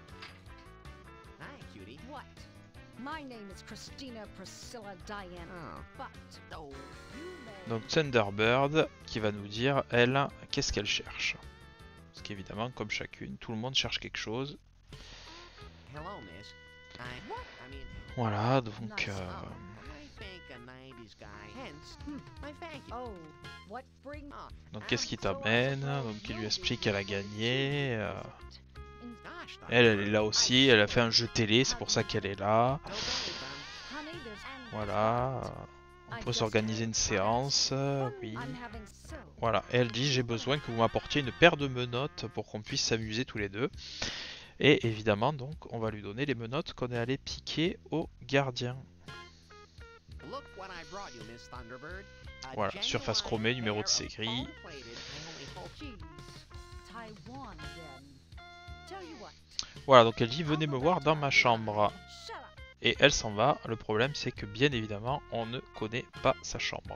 Hi, cutie. What? My name is Christina Priscilla Diana. Oh. But Oh. you may... Donc Thunderbird qui va nous dire, elle, qu'est-ce qu'elle cherche. Parce qu'évidemment, comme chacune, tout le monde cherche quelque chose. Hello, miss. I. I mean. Voilà, donc... Nice. euh, I think a nineties guy. Hence, I thank you. Oh, what bring... Ah, donc qu'est-ce qui t'amène? Donc il lui explique qu'elle a gagné. euh, gosh, Elle, elle est là aussi, elle a fait un jeu télé, c'est pour ça qu'elle est là. No belly button. Honey, there's... Voilà. On peut s'organiser une séance, euh, oui. I'm having so... Voilà, et elle dit, j'ai besoin que vous m'apportiez une paire de menottes pour qu'on puisse s'amuser tous les deux. Et évidemment, donc, on va lui donner les menottes qu'on est allé piquer au gardien. Look what I brought you, Miss Thunderbird. A Voilà, genuine surface chromée, numéro de pair of série. foam-plated, I only hope- Jeez. Taiwan again. Tell you what. Voilà, donc elle dit, venez me voir dans ma chambre. Shut up. Et elle s'en va. Le problème, c'est que bien évidemment, on ne connaît pas sa chambre.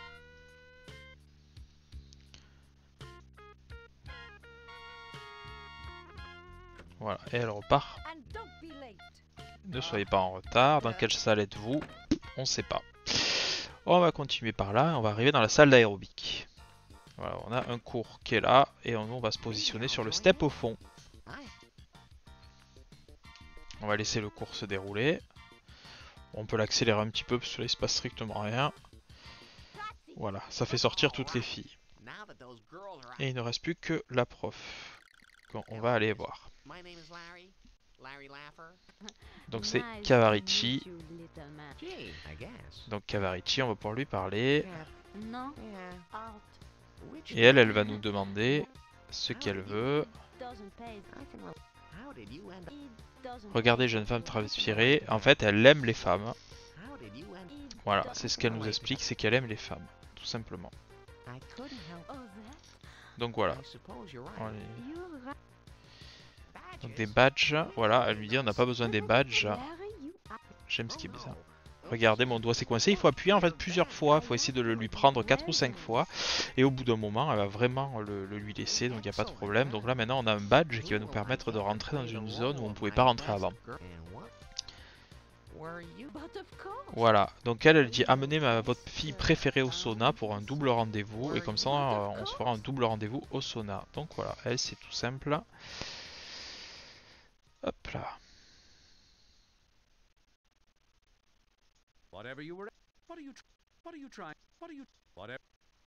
Voilà, et elle repart. And don't be late. Ne soyez pas en retard. Dans quelle salle êtes-vous? On sait pas. On va continuer par là. On va arriver dans la salle d'aérobic. Voilà, on a un cours qui est là. Et on, on va se positionner sur le step au fond. Hi. On va laisser le cours se dérouler. On peut l'accélérer un petit peu parce que là il se passe strictement rien. Voilà, ça fait sortir toutes les filles. Now that those girls are out. Et il ne reste plus que la prof. Qu'on on va aller voir. My name is Larry. Larry Laffer. Donc c'est Nice to Cavarici. meet you, little man. Gee, I guess. Donc Cavarici, on va pouvoir lui parler. No, Yeah. out. Which Et elle, elle va nous demander ce qu'elle veut. Doesn't pay. I can re- How did you end up? It doesn't Regardez, jeune femme transpirée. En fait, elle aime les femmes. How did you end It Voilà, doesn't c'est ce qu'elle nous explique, c'est qu'elle aime les femmes. Tout simplement. I couldn't help. Oh, that? Donc voilà. I suppose you're On right. les- You're right. Donc des Badges? badges. Voilà, elle lui dit on n'a pas besoin des badges. Larry, you are- J'aime ce qui est Oh, bizarre. no. Regardez, mon doigt s'est coincé. Il faut appuyer en fait plusieurs fois. Il faut essayer de le lui prendre quatre ou cinq fois. Et au bout d'un moment, elle va vraiment le, le lui laisser. Donc il n'y a pas de problème. Donc là maintenant, on a un badge qui va nous permettre de rentrer dans une zone où on ne pouvait pas rentrer avant. And what? were you? But of course. Voilà, donc elle, elle dit amenez ma, votre fille préférée au sauna pour un double rendez-vous. Et comme ça, euh, on se fera un double rendez-vous au sauna. Donc voilà, elle, c'est tout simple. Hop là. Whatever you were. What are you? What are you trying? What are you? Whatever.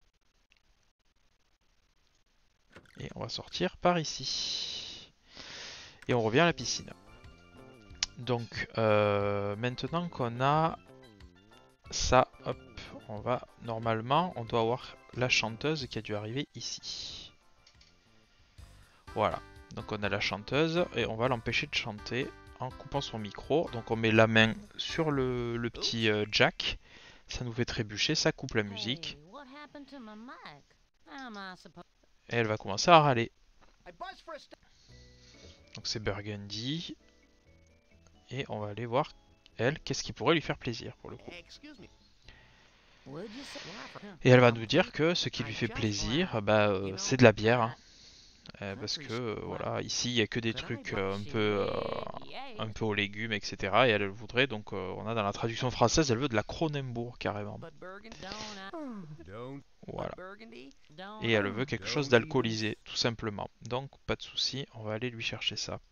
Et on va sortir par ici. Et on revient à la piscine. Donc, euh, maintenant qu'on a ça, hop, on va, normalement, on doit avoir la chanteuse qui a dû arriver ici. Voilà, donc on a la chanteuse et on va l'empêcher de chanter en coupant son micro. Donc on met la main sur le, le petit euh, jack, ça nous fait trébucher, ça coupe la musique. Hey, what happened to my mic? How am I supposed? Et elle va commencer à râler. I buzzed for a st- Donc c'est Burgundy. Et on va aller voir, elle, qu'est-ce qui pourrait lui faire plaisir pour le coup. Excuse me. Would you say? Et elle va nous dire que ce qui lui fait plaisir, bah, euh, c'est de la bière. Hein. Euh, parce que euh, voilà, ici il n'y a que des trucs euh, un peu euh, un peu aux légumes, et cetera. Et elle voudrait donc, euh, on a dans la traduction française, elle veut de la Kronenbourg carrément. But Burgundy, don't, Don't. Voilà. Burgundy. Don't. Et elle veut quelque chose d'alcoolisé, tout simplement. Donc pas de souci, on va aller lui chercher ça.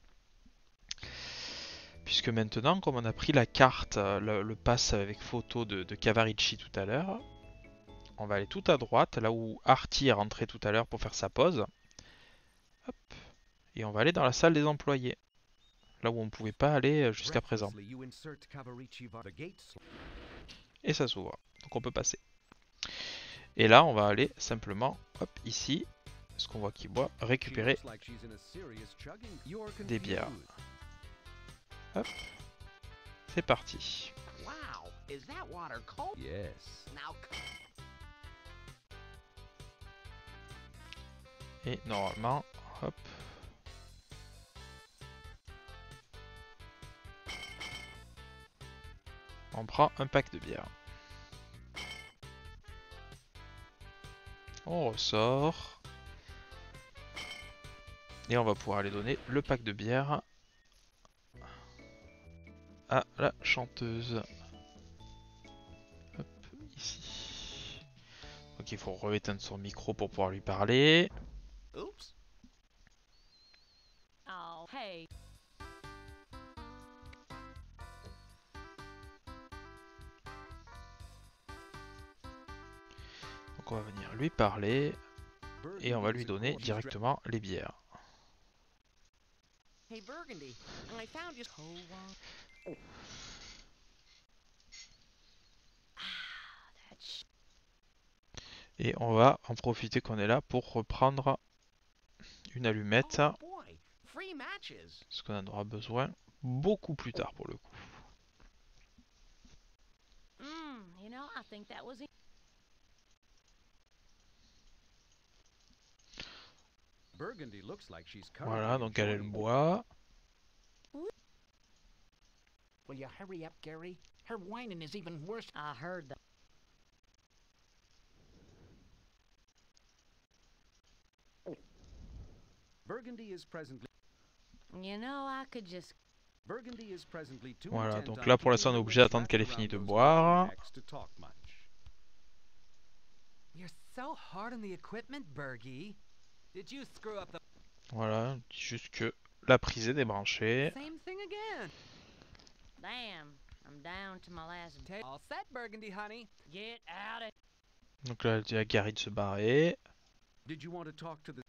Puisque maintenant, comme on a pris la carte, le, le pass avec photo de, de Cavarici tout à l'heure, on va aller tout à droite, là où Artie est rentré tout à l'heure pour faire sa pause. Hop. Et on va aller dans la salle des employés, là où on ne pouvait pas aller jusqu'à présent. Et ça s'ouvre, donc on peut passer. Et là, on va aller simplement, hop, ici, ce qu'on voit qu'il boit, récupérer des bières. Hop, c'est parti. Wow, is that water cold? Yes. Now, Et normalement, hop. On prend un pack de bière. On ressort. Et on va pouvoir aller donner le pack de bière à la chanteuse. Hop, ici. Donc il faut rééteindre son micro pour pouvoir lui parler. oops. Oh, hey. Donc on va venir lui parler et on va lui donner directement les bières. Hey, Burgundy, I found you. Oh, ah, that sh- Et on va en profiter qu'on est là pour reprendre une allumette, Oh boy, free matches. parce qu'on en aura besoin beaucoup plus tard pour le coup. Mm, you know, I think that was it. Burgundy looks like she's Voilà, donc elle, elle enjoying- boit. Will you hurry up, Gary? Her whining is even worse. I heard that. Burgundy is presently. You know, I could just. Burgundy is presently too Voilà, intent donc on là pour keeping l'instant on est her obligé legs d'attendre qu'elle ait wrapped fini de around those boire. long necks to talk much. You're so hard on the equipment, Bergie. Did you screw up the Voilà, on dit juste que la prise est débranchée. same thing again? Damn, I'm down to my last. Ta- All set, Burgundy, honey. Get out of. Donc là elle dit à Gary de se barrer. Did you want to talk to the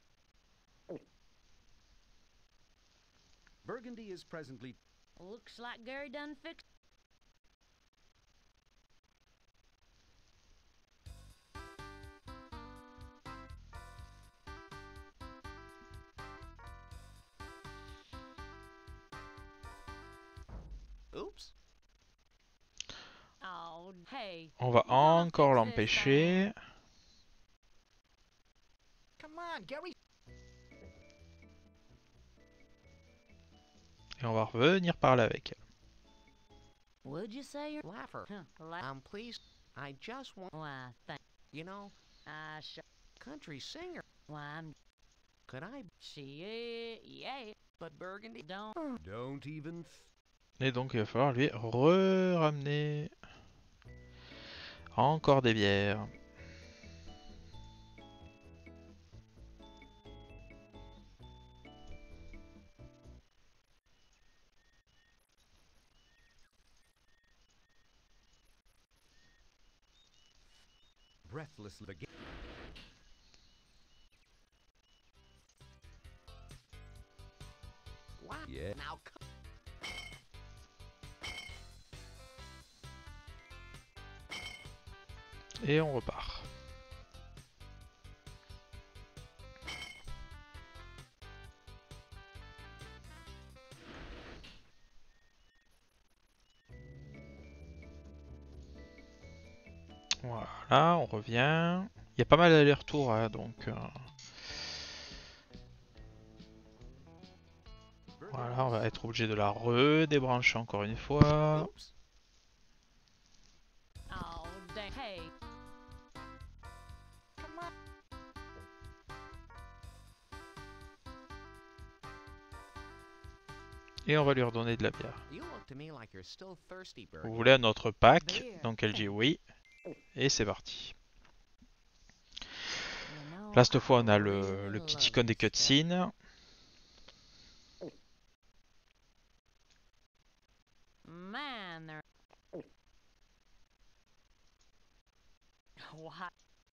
Burgundy is presently Looks like Gary done fixed. Oops. Oh, hey. On va encore l'empêcher. Come on, Gary. Et on va revenir parler avec elle. Would you say you're Laugher. Huh, la- I'm pleased. I just want, Why, thank. you know, I sh- country singer. Why, I'm. Could I? She, yeah. But Burgundy. Don't. Don't even th- Et donc il va falloir lui re-ramener encore des bières. Breathless the ga- Wow. Yeah. Now, c- Et on repart. Voilà, on revient. Il y a pas mal d'allers-retours, hein, donc... euh, Voilà, on va être obligé de la redébrancher encore une fois. oops. Oh, dang. Hey. Come on. Et on va lui redonner de la bière. You look to me like you're still thirsty, Vous Bergie. voulez un autre pack? Beer, Donc elle dit thanks. oui. Et c'est parti. You know, Là cette fois on a I le, really le petit love icône des this stuff. cutscenes. Man, they're. What?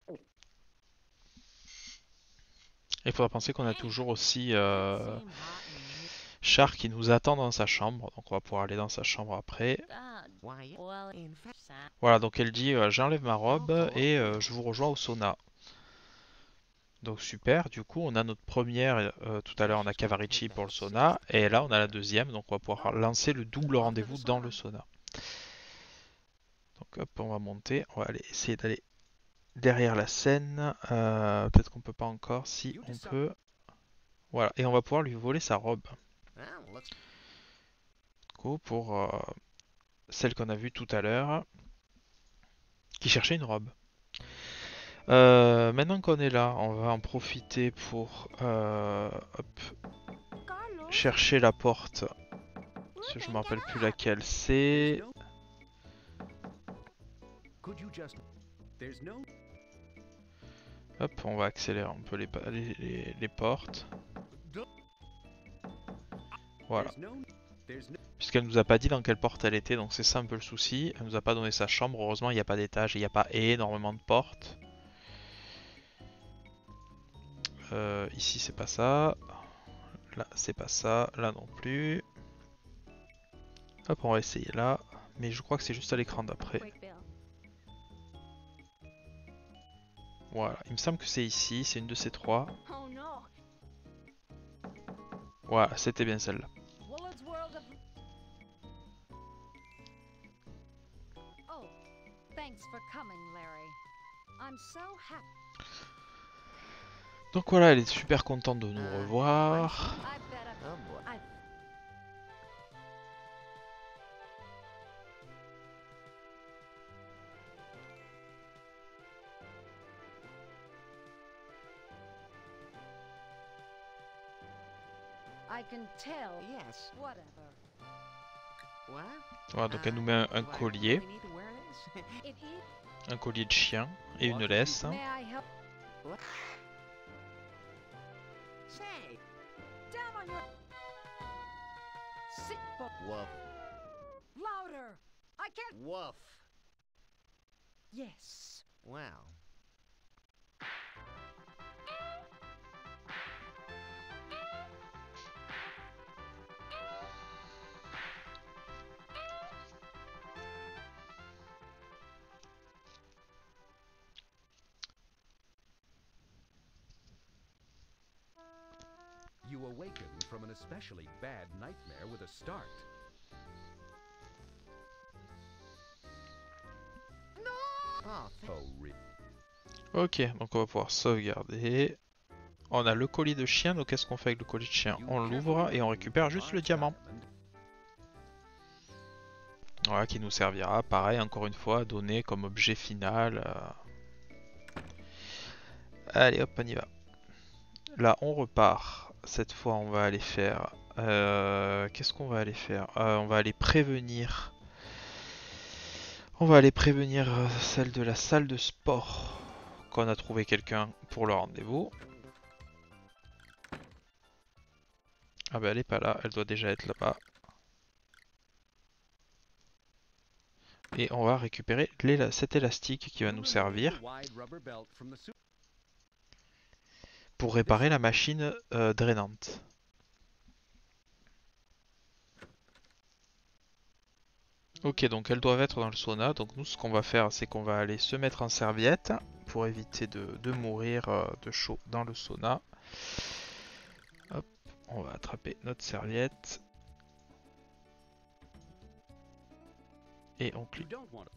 Il faudra penser qu'on a toujours aussi euh, Seem hot in here. Char qui nous attend dans sa chambre. Donc on va pouvoir aller dans sa chambre après. God. Why, y- Well, in fact, Sam. Voilà, donc elle dit euh, j'enlève ma robe et euh, je vous rejoins au sauna. Donc super, du coup on a notre première, euh, tout à l'heure on a Cavarici pour le sauna, et là on a la deuxième, donc on va pouvoir lancer le double rendez-vous dans le sauna. Donc hop, on va monter, on va aller essayer d'aller derrière la scène, euh, peut-être qu'on peut pas encore, si on peut. Voilà, et on va pouvoir lui voler sa robe. well, let's. Du coup, pour euh, celle qu'on a vue tout à l'heure, qui cherchait une robe. Euh, maintenant qu'on est là, on va en profiter pour euh, hop, Carlos, chercher la porte. Parce que je me rappelle plus laquelle c'est. There's no- Could you just? There's no. Hop, on va accélérer un peu les, pa- les, les- les portes. Voilà. There's no. There's no. Puisqu'elle nous a pas dit dans quelle porte elle était, donc c'est ça un peu le souci. Elle nous a pas donné sa chambre. Heureusement, il n'y a pas d'étage et il n'y a pas énormément de portes. Euh, ici, c'est pas ça. Là, c'est pas ça. Là non plus. Hop, on va essayer là. Mais je crois que c'est juste à l'écran d'après. quick, Bill. Voilà, il me semble que c'est ici. C'est une de ces trois. Oh no, Voilà, c'était bien celle-là. Willard's World of. Oh, thanks for coming, Larry. I'm so happy. Donc voilà, elle est super contente de nous Euh, revoir. I bet I. Oh boy. I. I can tell. Yes. Whatever. What? Voilà, donc elle nous met Uh, un, un do I collier. really need to wear this? It is. Un collier de chien et une laisse. May I help? What? Say. Down on your. Sit. bo- Woof. Louder. I can't. Woof. Yes. Well. You awaken from an especially bad nightmare with a start. Oh, th- Oh, re- Ok, donc on va pouvoir sauvegarder. On a le collier de chien, donc qu'est-ce qu'on fait avec le collier de chien? You On carefully l'ouvre et on remove récupère the juste le large diamant. diamond. Voilà, qui nous servira, pareil, encore une fois, à donner comme objet final. euh. Allez hop, on y va. Là, on repart. Cette fois, on va aller faire euh, qu'est-ce qu'on va aller faire? Euh, On va aller prévenir. On va aller prévenir euh, celle de la salle de sport. Qu'on a trouvé quelqu'un pour le rendez-vous. Ah bah elle est pas là, elle doit déjà être là-bas. Et on va récupérer l'éla- cet élastique qui va nous servir pour réparer la machine euh, drainante. Ok, donc elles doivent être dans le sauna. Donc nous, ce qu'on va faire, c'est qu'on va aller se mettre en serviette pour éviter de, de mourir euh, de chaud dans le sauna. Hop, on va attraper notre serviette. Et on clique.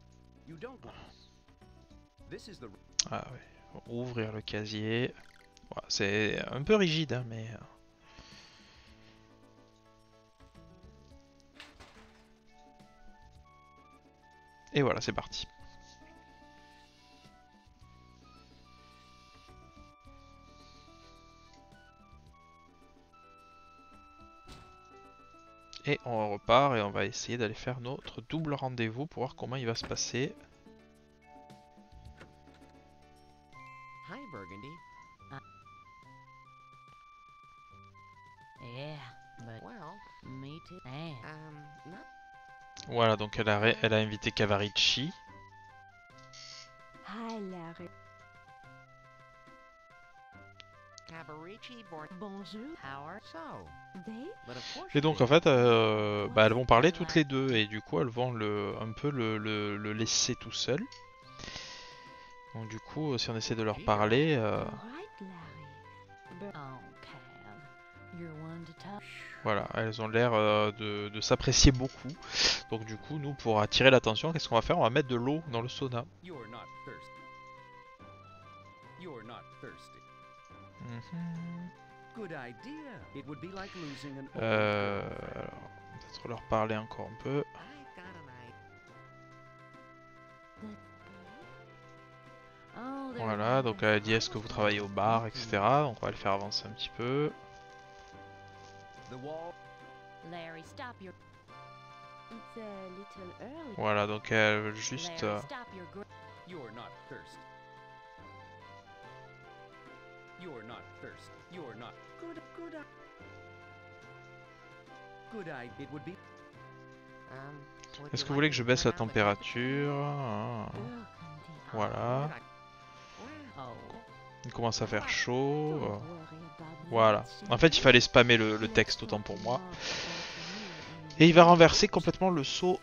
Ah ouais, ouvrir le casier. Voilà, c'est un peu rigide, hein, mais... Et voilà, c'est parti. Et on repart et on va essayer d'aller faire notre double rendez-vous pour voir comment il va se passer. Hi, Burgundy. Yeah, but Well, me too. Damn. um, not Voilà, donc elle a, ré- elle a invité Cavarici. Hi, Larry. Cavarici born. Bonjour. Howard. So, They? but of course. Et you donc en did. fait, euh, bah, elles vont parler toutes les deux et du coup elles vont le, un peu le, le- le laisser tout seul. Donc du coup, si on essaie de leur parler, euh, All right, Larry. Bur- Oh, Cal. You're one to talk. voilà, elles ont l'air euh, de, de s'apprécier beaucoup. Donc du coup, nous pour attirer l'attention, qu'est-ce qu'on va faire? On va mettre de l'eau dans le sauna. You're not thirsty. You're not thirsty. Mhm. Good idea. It would be like losing an old Euh, girlfriend. alors, peut-être leur parler encore un peu. I've got an idea. Oh, there Voilà, donc elle a dit est-ce que vous travaillez au bar, et cetera. Donc on va le faire avancer un petit peu. The wall. Larry, stop your. It's a little early. Voilà, donc elle veut juste... Larry, euh, stop your. Gr- You're not thirsty. You're not thirsty. You're not good. Good. i- Good idea. It would be. Um, would Est-ce you que vous voulez like que je me to baisse la turn down the température? Ah, Burgundy. voilà. temperature? oh. Il commence à faire chaud. Don't euh, worry about Voilà. that, En fait, il fallait spammer le, le Let's texte autant talk pour moi. more about you and Et il va your renverser hopes. complètement le seau.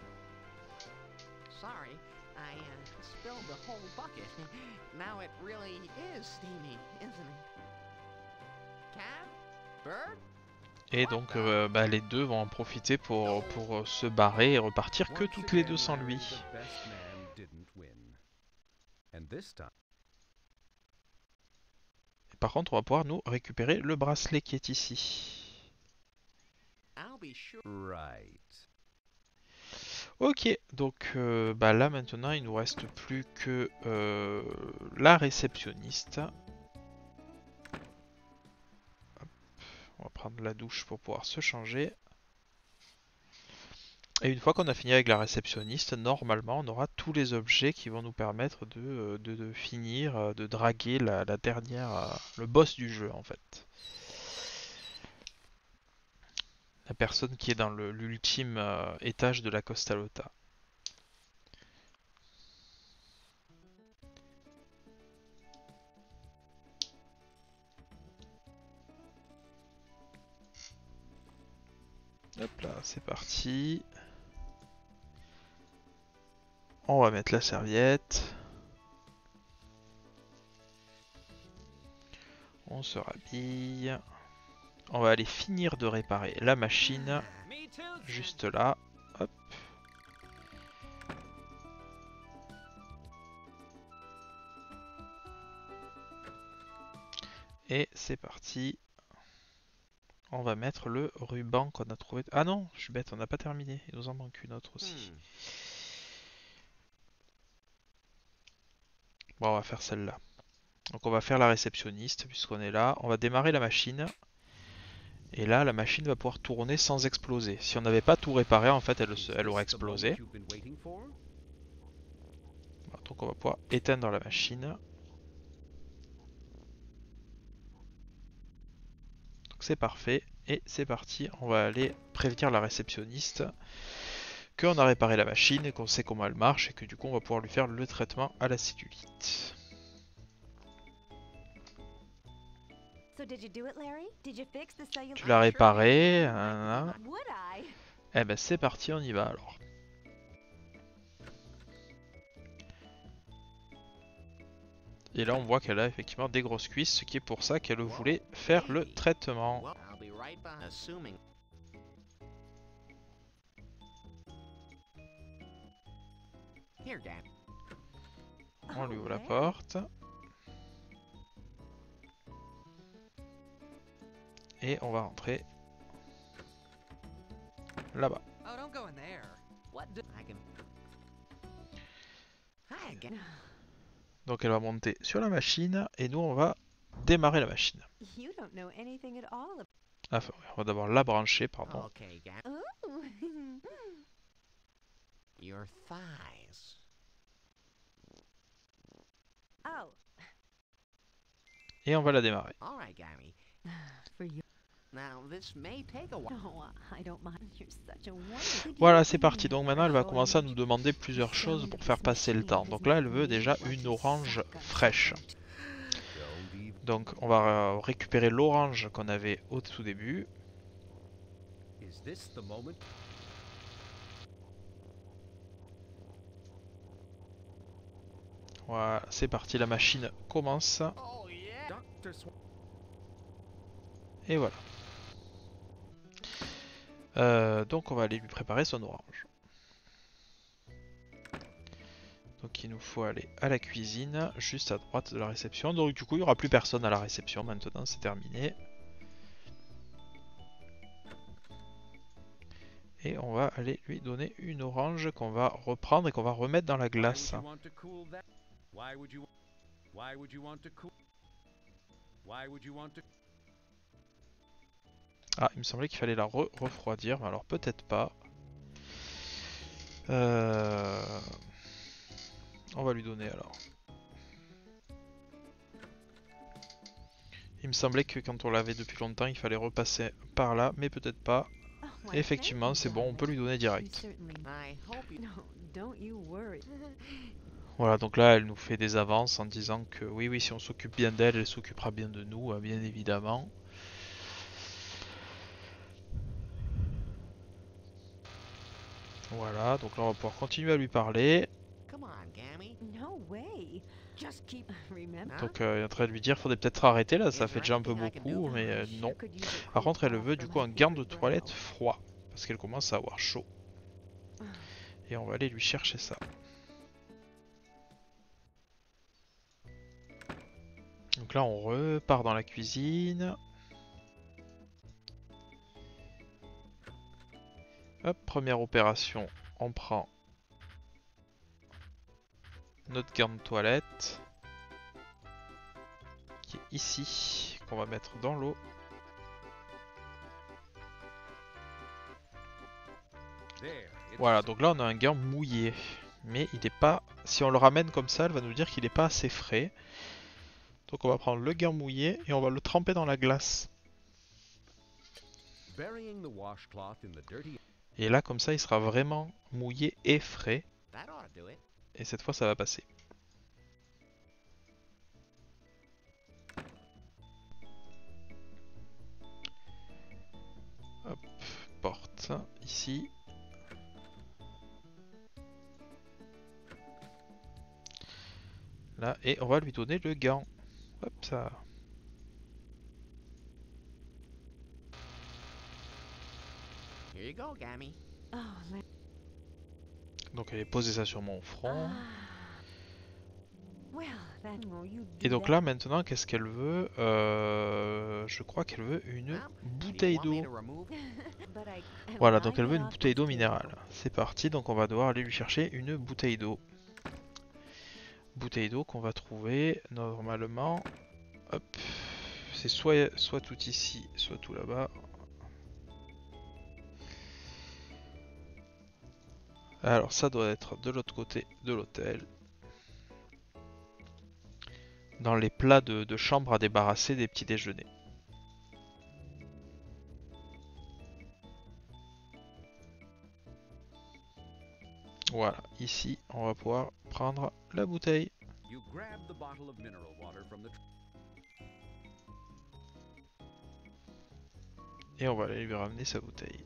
Sorry, I uh, spilled the whole bucket. Now it really is steamy, isn't it? Cab? Bird? Et donc, euh, bah, les deux vont en profiter pour, pour euh, se barrer et repartir que Once toutes les again, deux sans Larry, lui. the best man didn't win. And this time. Et par contre, on va pouvoir nous récupérer le bracelet qui est ici. I'll be sure. Right. Ok, donc euh, bah, là maintenant, il nous reste plus que euh, la réceptionniste. On va prendre la douche pour pouvoir se changer. Et une fois qu'on a fini avec la réceptionniste, normalement on aura tous les objets qui vont nous permettre de, euh, de, de finir, euh, de draguer la, la dernière, euh, le boss du jeu en fait. La personne qui est dans le- l'ultime euh, étage de la Costalota. Hop là, c'est parti. On va mettre la serviette. On se rhabille. On va aller finir de réparer la machine. Me too. Juste là. Hop. Et c'est parti. On va mettre le ruban qu'on a trouvé. Ah non, je suis bête, on n'a pas terminé. Il nous en manque une autre aussi. Hmm. Bon, on va faire celle-là. Donc on va faire la réceptionniste puisqu'on est là. On va démarrer la machine. Et là, la machine va pouvoir tourner sans exploser. Si on n'avait pas tout réparé, en fait, elle, se- elle aurait explosé. Voilà, donc on va pouvoir éteindre la machine. Donc c'est parfait. Et c'est parti. On va aller prévenir la réceptionniste qu'on a réparé la machine et qu'on sait comment elle marche et que du coup on va pouvoir lui faire le traitement à la cellulite. So did you do it, Larry? Did you fix the cellular? Tu l'as réparé. Hein, Would I? eh ben c'est parti, on y va alors. Et là on voit qu'elle a effectivement des grosses cuisses, ce qui est pour ça qu'elle voulait faire le traitement. Well, I'll be right back. Assuming. Here, Dad. On lui ouvre la Oh, porte. Et on va rentrer là-bas. Oh, don't go in there. What do I can. Hi again. Donc elle va monter sur la machine et nous on va démarrer la machine. You don't know anything at all. Enfin, on va d'abord la brancher, pardon. Okay, Dad. Ooh. Your thighs. Oh, Et on va la démarrer. All right, Gammy. For you. Now this may take a while. no, I don't mind. You're such a wonderful. Voilà, c'est parti. Donc maintenant elle va commencer à nous demander plusieurs choses pour faire passer le temps. Donc là elle veut déjà une orange fraîche. Donc on va euh, récupérer l'orange qu'on avait au tout début. Is this the moment? Voilà, c'est parti, la machine commence. Oh yeah. Doctor Swan. Et voilà. Euh, donc on va aller lui préparer son orange. Donc il nous faut aller à la cuisine, juste à droite de la réception. Donc du coup il n'y aura plus personne à la réception maintenant, c'est terminé. Et on va aller lui donner une orange qu'on va reprendre et qu'on va remettre dans la glace. Why would you want to cool that? Why would you? Why would you want to cool? Why would you want to? Ah, il me semblait qu'il fallait la re refroidir, alors peut-être pas. Euh... On va lui donner alors. Il me semblait que quand on l'avait depuis longtemps, il fallait repasser par là, mais peut-être pas. Oh, why, Effectivement, thank you, c'est bon, on peut lui donner darling. direct. You certainly- I hope you. No, don't you worry. Voilà, donc là, elle nous fait des avances en disant que oui, oui, si on s'occupe bien d'elle, elle s'occupera bien de nous, hein, bien évidemment. Voilà, donc là, on va pouvoir continuer à lui parler. Come on, Gammy. No way. Just keep remember. Huh? Donc, euh, elle est en train de lui dire, faudrait peut-être arrêter là, ça fait déjà un peu beaucoup, mais euh, non. Par contre, elle veut du coup un gant de toilette froid, parce qu'elle commence à avoir chaud. Et on va aller lui chercher ça. Donc là, on repart dans la cuisine. Hop, première opération, on prend notre gant de toilette, qui est ici, qu'on va mettre dans l'eau. There. It's Voilà, donc là on a un gant mouillé, mais il n'est pas, si on le ramène comme ça, elle va nous dire qu'il n'est pas assez frais. Donc on va prendre le gant mouillé et on va le tremper dans la glace. burying the washcloth in the dirty. Et là comme ça il sera vraiment mouillé et frais, That ought to do it. et cette fois ça va passer. Hop, porte, ici. Là, et on va lui donner le gant. Hop, ça. Here you go, Gammy. Oh, let- Donc elle est posée ça sur mon front. Ah. Well, that, oh, you do Et donc that. là maintenant qu'est-ce qu'elle veut euh, Je crois qu'elle veut une Well, bouteille do you want me d'eau. to remove? But I- I- Voilà, when donc I elle veut get une off bouteille this d'eau table- minérale. C'est parti, donc on va devoir aller lui chercher une bouteille d'eau. Bouteille d'eau qu'on va trouver normalement. Hop, c'est soit, soit tout ici, soit tout là-bas. Alors ça doit être de l'autre côté de l'hôtel. Dans les plats de, de chambre à débarrasser des petits déjeuners. Voilà, ici on va pouvoir prendre la bouteille. You grab the bottle of mineral water from the Et on va aller lui ramener sa bouteille.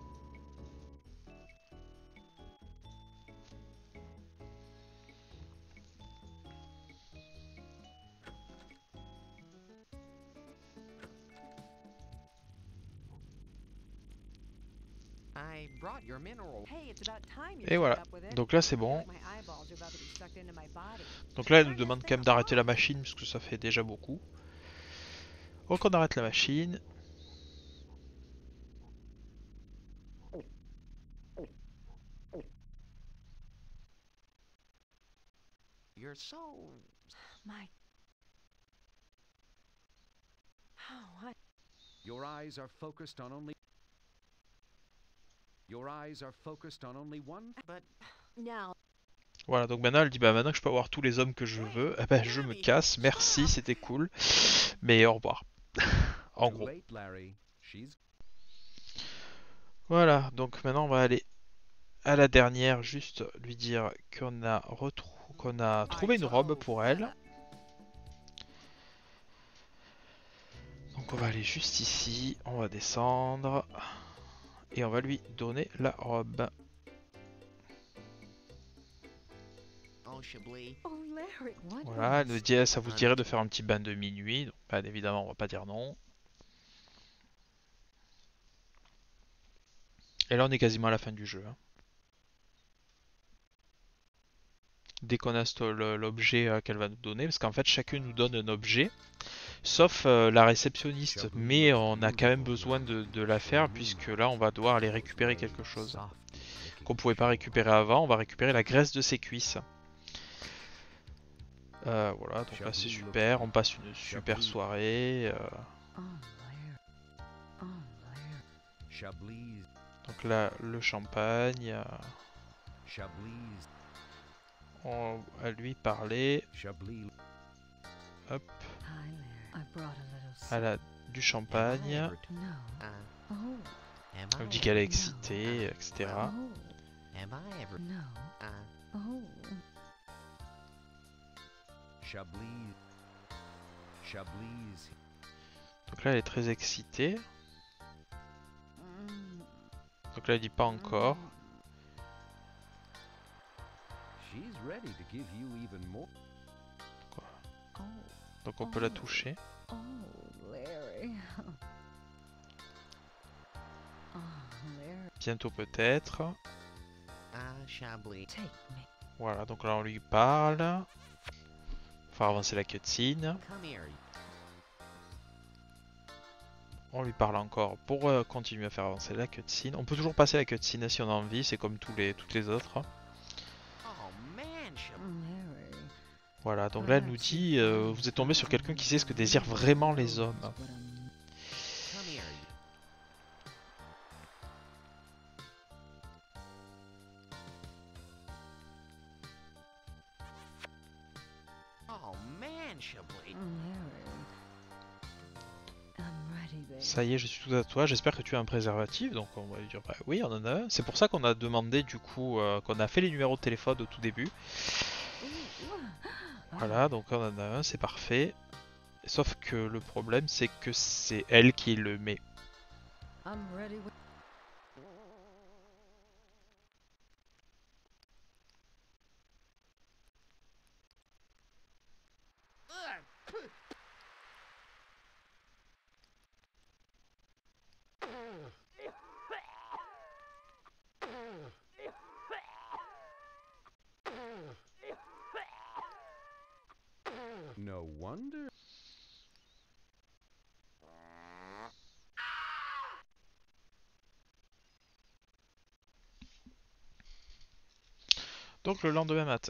I brought your mineral. Hey, it's about time you Et showed voilà, up with it. donc là c'est I feel bon. like my eyeballs are about to be sucked into my body. Donc là elle nous demande quand même d'arrêter la machine parce que ça fait déjà beaucoup. Donc on arrête la machine. You're so. My. Oh, I. Your eyes are focused on only Your eyes are focused on only one But Now, Voilà, donc maintenant elle dit bah maintenant que je peux avoir tous les hommes que je veux, eh ben je me casse, merci, c'était cool, mais au revoir. En Too gros. late, Larry. She's Voilà, donc maintenant on va aller à la dernière, juste lui dire qu'on a, retrou qu'on a trouvé une robe pour elle. Donc on va aller juste ici, on va descendre, et on va lui donner la robe. oh, Chablis. oh, Larry, what? Voilà, elle nous dit ça vous dirait de faire un petit bain de minuit, donc bien évidemment on va pas dire non. Et là on est quasiment à la fin du jeu. hein. Dès qu'on a sto- le- l'objet euh, qu'elle va nous donner, parce qu'en fait chacune nous donne un objet, sauf euh, la réceptionniste, mais on a quand même besoin de, de la faire puisque là on va devoir aller récupérer quelque chose soft. qu'on pouvait pas récupérer avant, on va récupérer la graisse de ses cuisses. Euh, voilà, donc là c'est super, on passe une super soirée. euh, Oh, Larry. Oh, Larry. Chablis. donc là le champagne, euh, Chablis. on va lui parler, Chablis. hop, Hi, Larry. I brought a little. elle a du champagne, Have I ever- No. Uh, Oh, am elle I nous dit qu'elle est ever- excitée, et cetera. oh, Am I ever? no. Uh, Oh, Chablis. Chablis. Donc là elle est très excitée, mm, donc là elle dit pas encore. She's ready to give you even more. oh, Donc on peut la toucher. oh, Larry. Oh, Larry. Bientôt peut-être. ah, Chablis. Take me. Voilà, donc là on lui parle. Faire avancer la cutscene. Come here. On lui parle encore pour euh, continuer à faire avancer la cutscene. On peut toujours passer la cutscene si on a envie, c'est comme tous les, toutes les autres. Oh man, Chablis. Larry. Voilà, donc là elle nous dit euh, vous êtes tombé sur quelqu'un qui sait ce que désirent vraiment les hommes. What a Come here. Oh man, Chablis. Larry. I'm ready, baby. Ça y est, je suis tout à toi. J'espère que tu as un préservatif. Donc on va lui dire bah oui, on en a un. C'est pour ça qu'on a demandé du coup, euh, qu'on a fait les numéros de téléphone au tout début. Voilà, donc on en a un, c'est parfait. Sauf que le problème, c'est que c'est elle qui le met. I'm ready. with- No wonder. Donc le lendemain matin.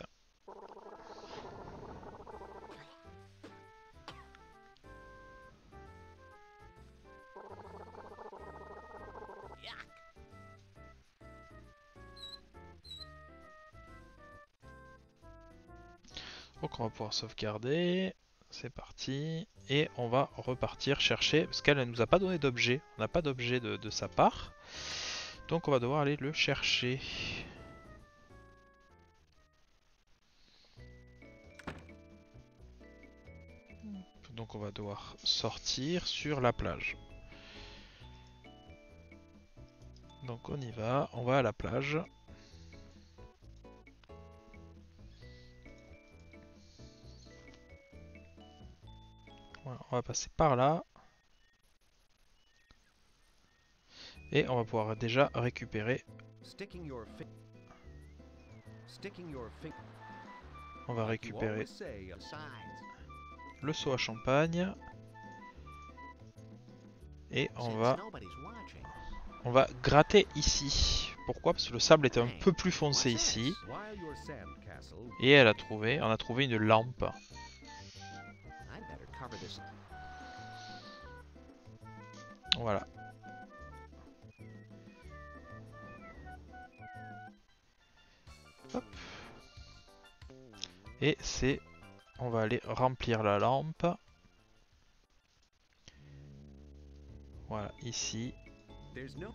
Donc on va pouvoir sauvegarder. C'est parti. Et on va repartir chercher, parce qu'elle ne nous a pas donné d'objet. On n'a pas d'objet de, de sa part. Donc on va devoir aller le chercher. Donc on va devoir sortir sur la plage. Donc on y va, on va à la plage. Voilà, on va passer par là. Et on va pouvoir déjà récupérer. Sticking your fi- Sticking your fi- On va Like you récupérer always say, uh, Besides, le seau à champagne. Et on since va, nobody's watching, on va gratter ici. Pourquoi? Parce que le sable était un peu plus foncé what's ici. this? while your sandcastle Et elle a trouvé, on a trouvé une lampe. I better cover this. Voilà. Hop. Et c'est... On va aller remplir la lampe. Voilà, ici. there's no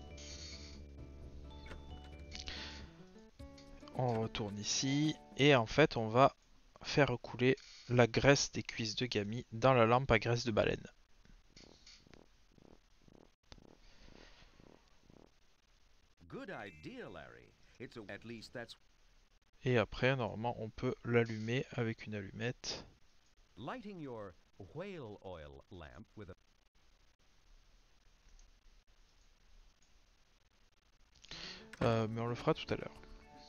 On retourne ici. Et en fait, on va faire couler la graisse des cuisses de Gamy dans la lampe à graisse de baleine. good idea, Larry. It's a, at least that's Et après, normalement, on peut l'allumer avec une allumette. lighting your whale oil lamp with a Euh, mais on le fera tout à l'heure.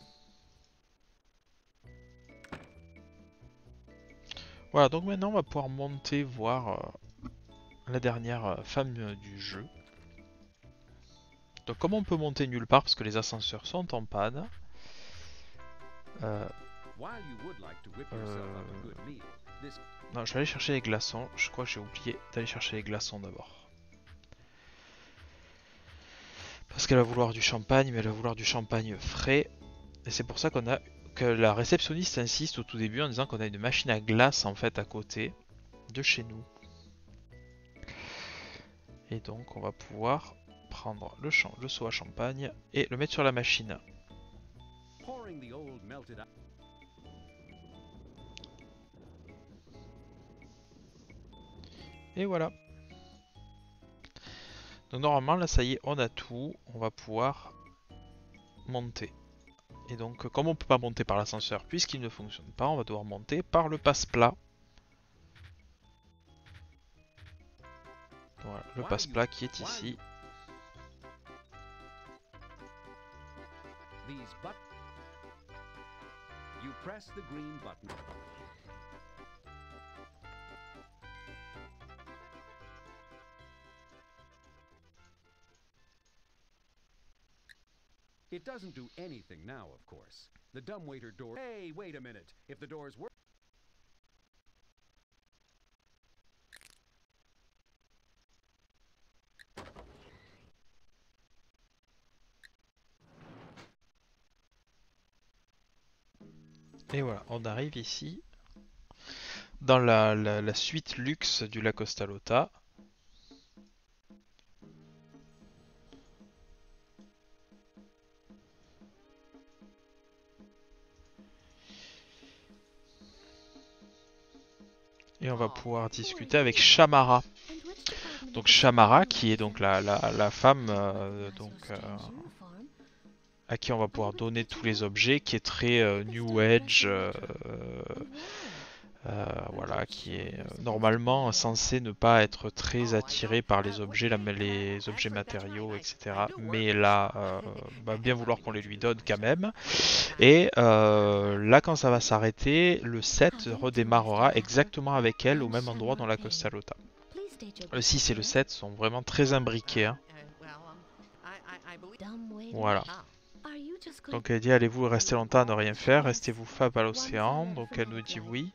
Voilà, donc maintenant, on va pouvoir monter voir euh, la dernière euh, femme euh, du jeu. Donc, comment on peut monter nulle part parce que les ascenseurs sont en panne. Euh, while you would like to whip yourself up a good meal. This non, je vais aller chercher les glaçons. Je crois que j'ai oublié d'aller chercher les glaçons d'abord. Parce qu'elle va vouloir du champagne, mais elle va vouloir du champagne frais. Et c'est pour ça qu'on a que la réceptionniste insiste au tout début en disant qu'on a une machine à glace en fait à côté de chez nous. Et donc on va pouvoir prendre le, champ, le seau à champagne et le mettre sur la machine. pouring the old melted ice. Et voilà. Donc normalement là ça y est, on a tout. On va pouvoir monter. Et donc comme on peut pas monter par l'ascenseur puisqu'il ne fonctionne pas, on va devoir monter par le passe-plat. Voilà, le passe-plat qui est ici. These but you press the green button. It doesn't do anything now, of course. The dumbwaiter door. Hey, wait a minute. If the doors were Et voilà, on arrive ici dans la, la, la suite luxe du La Costa Lotta. Et on va pouvoir discuter avec Shamara. Donc Shamara qui est donc la, la, la femme euh, donc, euh, à qui on va pouvoir donner tous les objets, qui est très euh, New Age, euh, euh, voilà, qui est euh, normalement censé ne pas être très attiré par les objets, la, les objets matériaux, et cetera. Mais là, euh, va bien vouloir qu'on les lui donne quand même. Et euh, là, quand ça va s'arrêter, le sept redémarrera exactement avec elle au même endroit dans la Costa Lotta. Le six et le sept sont vraiment très imbriqués. Hein. Uh, well, um, I, I, I believe. Voilà. Ah, Donc elle dit allez-vous rester longtemps à ne rien faire, restez-vous fab à l'océan. Donc elle nous dit oui.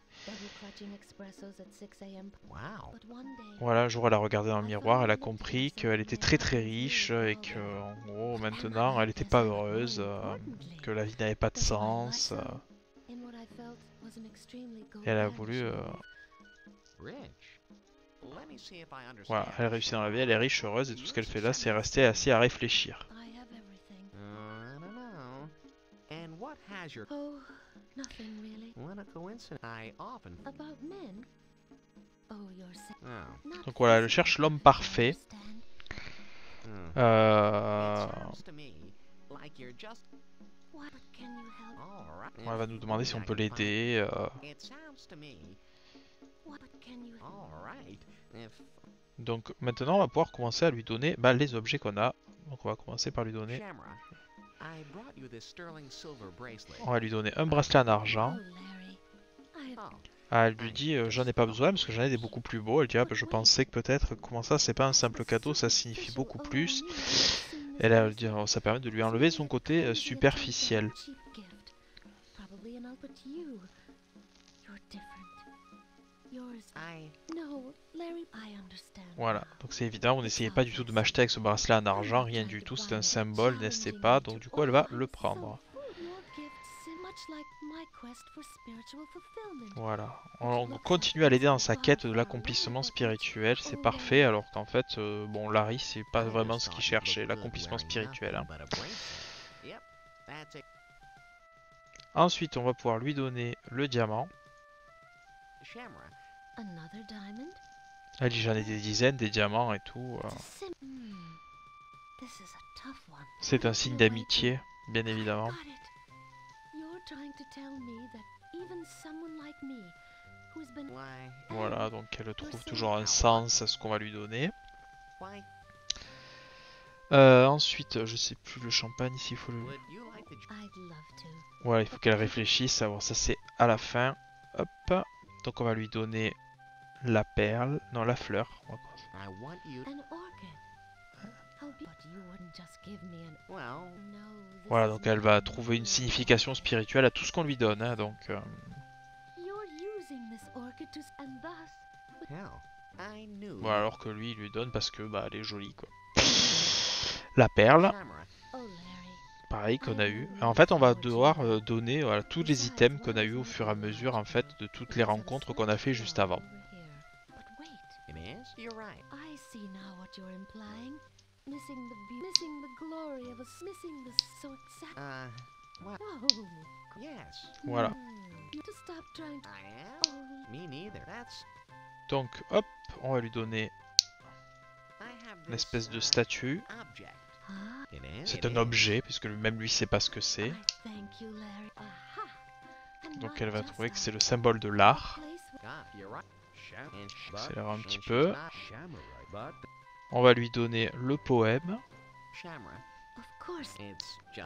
wow. Voilà, un jour elle a regardé dans le miroir, elle a compris qu'elle était très très riche et que en gros maintenant elle n'était pas heureuse, euh, que la vie n'avait pas de sens. euh. was an extremely Et elle a voulu... euh, Rich. Let me see if I understand. Voilà, elle réussit dans la vie, elle est riche, heureuse, et tout ce qu'elle fait là, c'est rester assise à réfléchir. I have everything. Uh, I don't know. And what has your... Oh, nothing really. What a coincidence. I often... About men? Oh, you're saying... Oh. Not Donc voilà, elle physically, cherche l'homme I parfait. understand. Hmm. Euh... It sounds to me like you're just... What can you help? All right. On va nous demander si on peut l'aider. Euh... It sounds to me... What can you help? All right. If... Donc maintenant, on va pouvoir commencer à lui donner bah, les objets qu'on a. Donc on va commencer par lui donner... Shamra, I brought you this sterling silver bracelet. On va lui donner un bracelet en argent. Oh, Larry. I have... Oh. Ah, elle lui dit euh, j'en ai pas besoin parce que j'en ai des beaucoup plus beaux. Elle dit ah, bah, je pensais que peut-être comment ça c'est pas un simple cadeau, ça signifie beaucoup plus. Et là elle dit oh, ça permet de lui enlever son côté euh, superficiel. I... No, Larry, I understand. Voilà, donc c'est évident, vous n'essayez pas du tout de m'acheter avec ce bracelet en argent, rien du tout, c'est un symbole, n'est-ce pas? Donc du coup elle va le prendre. Voilà, on continue à l'aider dans sa quête de l'accomplissement spirituel, c'est parfait, alors qu'en fait, euh, bon, Larry, c'est pas vraiment ce qu'il cherchait, l'accomplissement spirituel. Hein. Yep, that's it. Ensuite, on va pouvoir lui donner le diamant. Shamra, Another diamond? Elle dit j'en ai des dizaines, des diamants et tout. euh. Sim- Hmm. This is a tough one. C'est un signe d'amitié, bien évidemment. Got it. You're trying to tell me that even someone like me, who's been why... Voilà, donc elle trouve toujours un sens à ce qu'on va lui donner. Why Euh, ensuite, je sais plus le champagne, s'il faut le... would you like to... I'd love to. Voilà, il faut qu'elle réfléchisse. Alors ça c'est à la fin. Hop. Donc on va lui donner la perle, non la fleur. On va commencer. I want you... An orchid. How be- But you wouldn't just give me an... Well... No, this Voilà, is donc elle not va an trouver une orchid. signification spirituelle à tout ce qu'on lui donne. Hein, donc euh, You're using this orchid to... s- And thus... Hell, I knew... voilà, alors que lui il lui donne parce que bah elle est jolie quoi. La perle, Shamra, Oh, Larry. pareil qu'on a eu. En fait, on va devoir euh, donner voilà, tous les items qu'on a eu au fur et à mesure en fait de toutes les rencontres qu'on a fait juste avant. But wait. it is? You're right. I see now what you're implying. Missing the be- missing the glory of a s- missing the so exact. Uh... What? Oh. Yes. Voilà. Hmm. To stop trying to. I am? Oh. Me neither. That's... Donc hop, on va lui donner I have une this, espèce de uh, statue. object. Ah. It is? C'est It un is. objet puisque lui-même lui sait pas ce que c'est. I thank you, Larry. Aha. And Donc not elle va just trouver que that. c'est le symbole de l'art. Place where- Ah, you're right. Sham- And sh- but- Accélère un and petit she's peu. not Shamurai, but On va lui donner le poème. Shamra. Of course. It's just...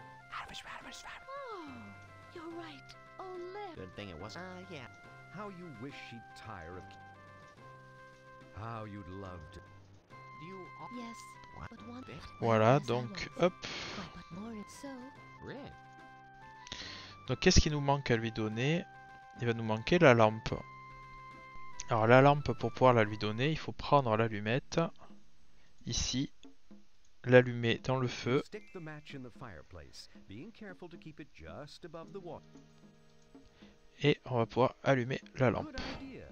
Oh, you're right. Oh, Larry. Good thing it wasn't... Uh, yeah. how you wish she'd tire of. How you'd love to. Do you... al- Yes. What? But one. Bit? Voilà, Yes, I donc was. hop. Why, but more is so. Really? Donc qu'est-ce qui nous manque à lui donner? Il va nous manquer la lampe. Alors la lampe, pour pouvoir la lui donner, il faut prendre l'allumette, ici, l'allumer dans le feu, Stick the match in the fireplace, being careful to keep it just above the water. et on va pouvoir allumer la lampe. Good idea.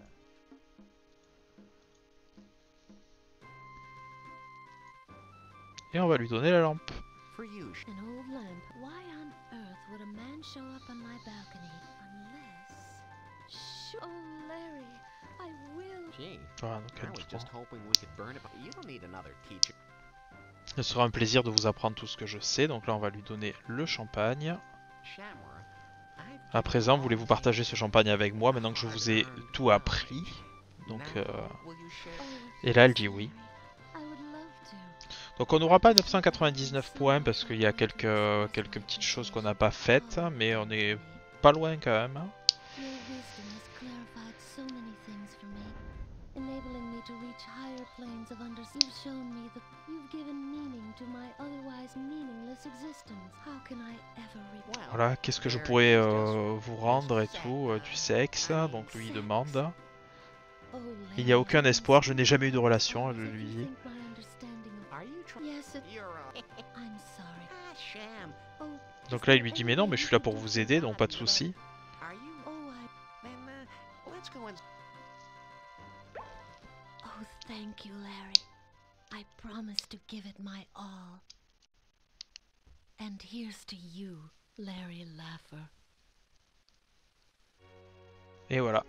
Et on va lui donner la lampe. For you, Sh- An old lamp. Why on earth would a man show up on my balcony? Unless. Sh- oh, Larry, I will. Gee, Voilà, donc I elle, was just hoping we could burn it. You don't need another teacher. ce sera un plaisir de vous apprendre tout ce que je sais. Donc là on va lui donner le champagne. Shamra, I've À présent, voulez-vous partager ce champagne avec moi maintenant que je vous ai tout appris? Donc, euh, Will you share? Oh, et là elle dit oui. I would love to. Donc on n'aura pas neuf cent quatre-vingt-dix-neuf points parce qu'il y a quelques, quelques petites choses qu'on n'a pas faites, mais on est pas loin quand même. hein. Your wisdom has clarified so many things for me, enabling me to reach higher planes of understanding. You've shown me that you've given meaning to my otherwise meaningless existence. How can I ever repay? Well, Voilà, qu'est-ce que je there pourrais is euh, just vous rendre et tout, euh, du sexe, donc lui il demande. Il n'y a aucun espoir, je n'ai jamais eu de relation, je lui dis. Are you trying? Yes, it, You're a... I'm sorry. Ah, Sham. Oh, Donc là il lui dit mais non, mais je suis là pour vous aider, donc pas de souci. Are you? oh, I. Thank you, Larry. I promise to give it my all. And here's to you, Larry Laffer. Et voilà.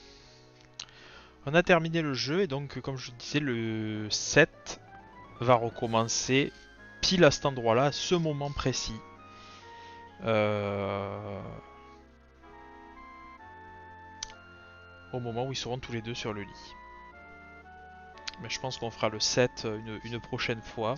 On a terminé le jeu et donc comme je disais le sept va recommencer pile à cet endroit là, à ce moment précis. Euh... Au moment où ils seront tous les deux sur le lit. Mais je pense qu'on fera le sept une, une prochaine fois.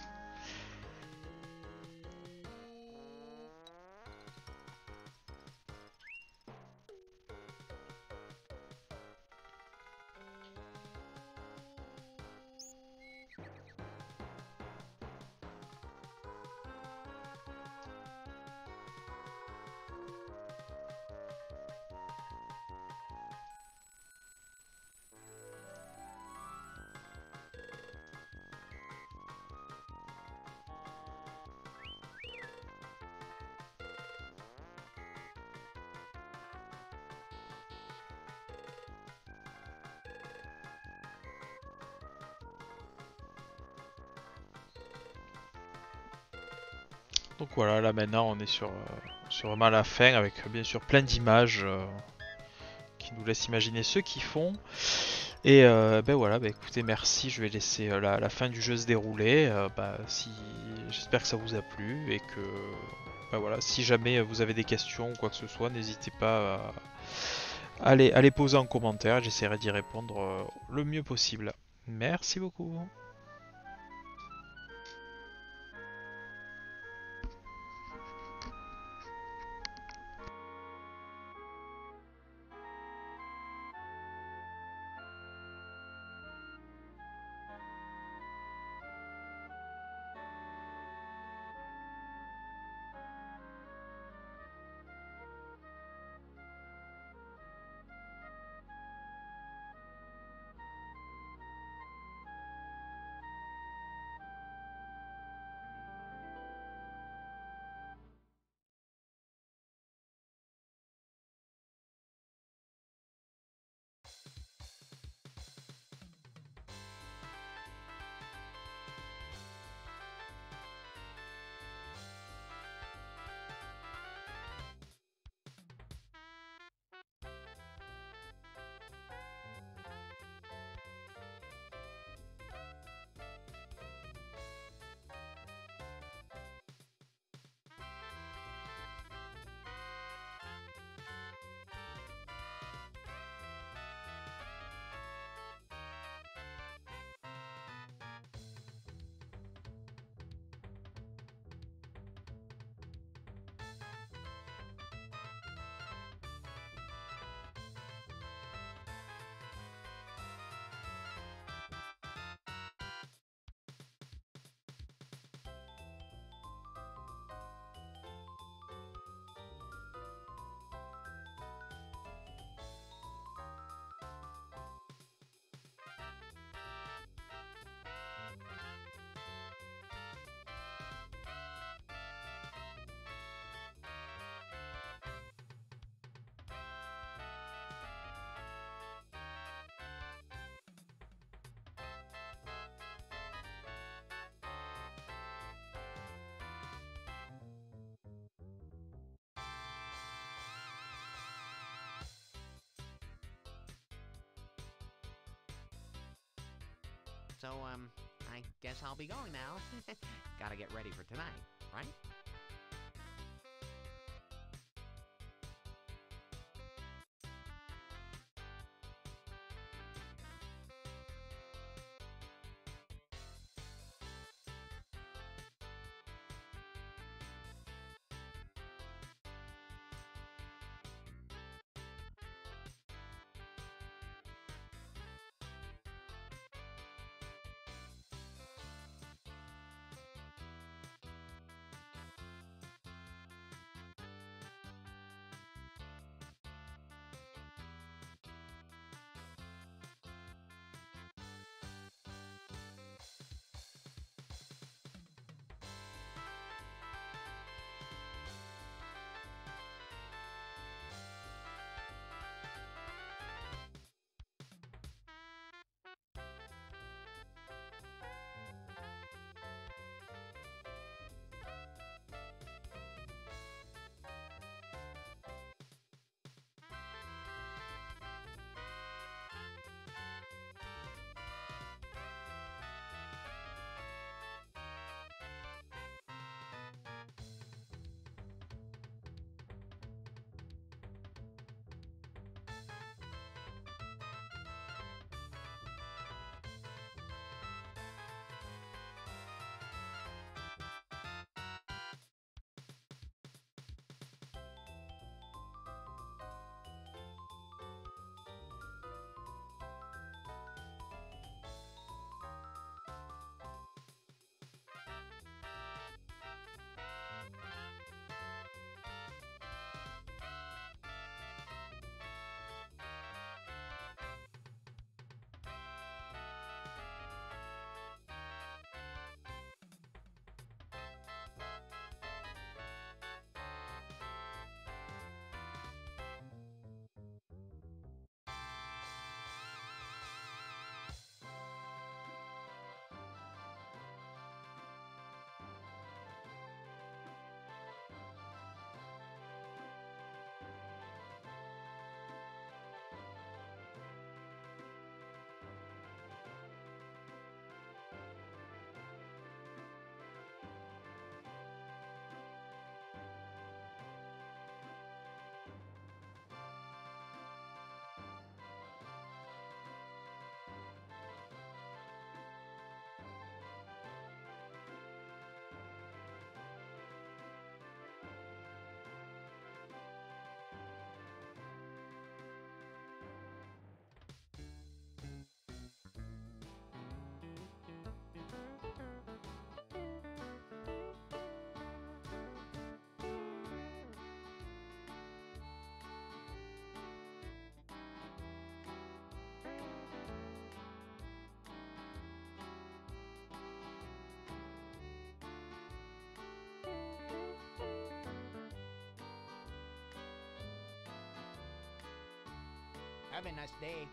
Donc voilà, là maintenant on est sur, euh, sur vraiment la fin avec bien sûr plein d'images euh, qui nous laissent imaginer ce qu'ils font. Et euh, ben voilà, ben écoutez, merci, je vais laisser euh, la, la fin du jeu se dérouler. Euh, bah, si, j'espère que ça vous a plu et que ben voilà, si jamais vous avez des questions ou quoi que ce soit, n'hésitez pas à, à, les, à les poser en commentaire, j'essaierai d'y répondre euh, le mieux possible. Merci beaucoup. So, um, I guess I'll be going now. Gotta get ready for tonight, right? Have a nice day.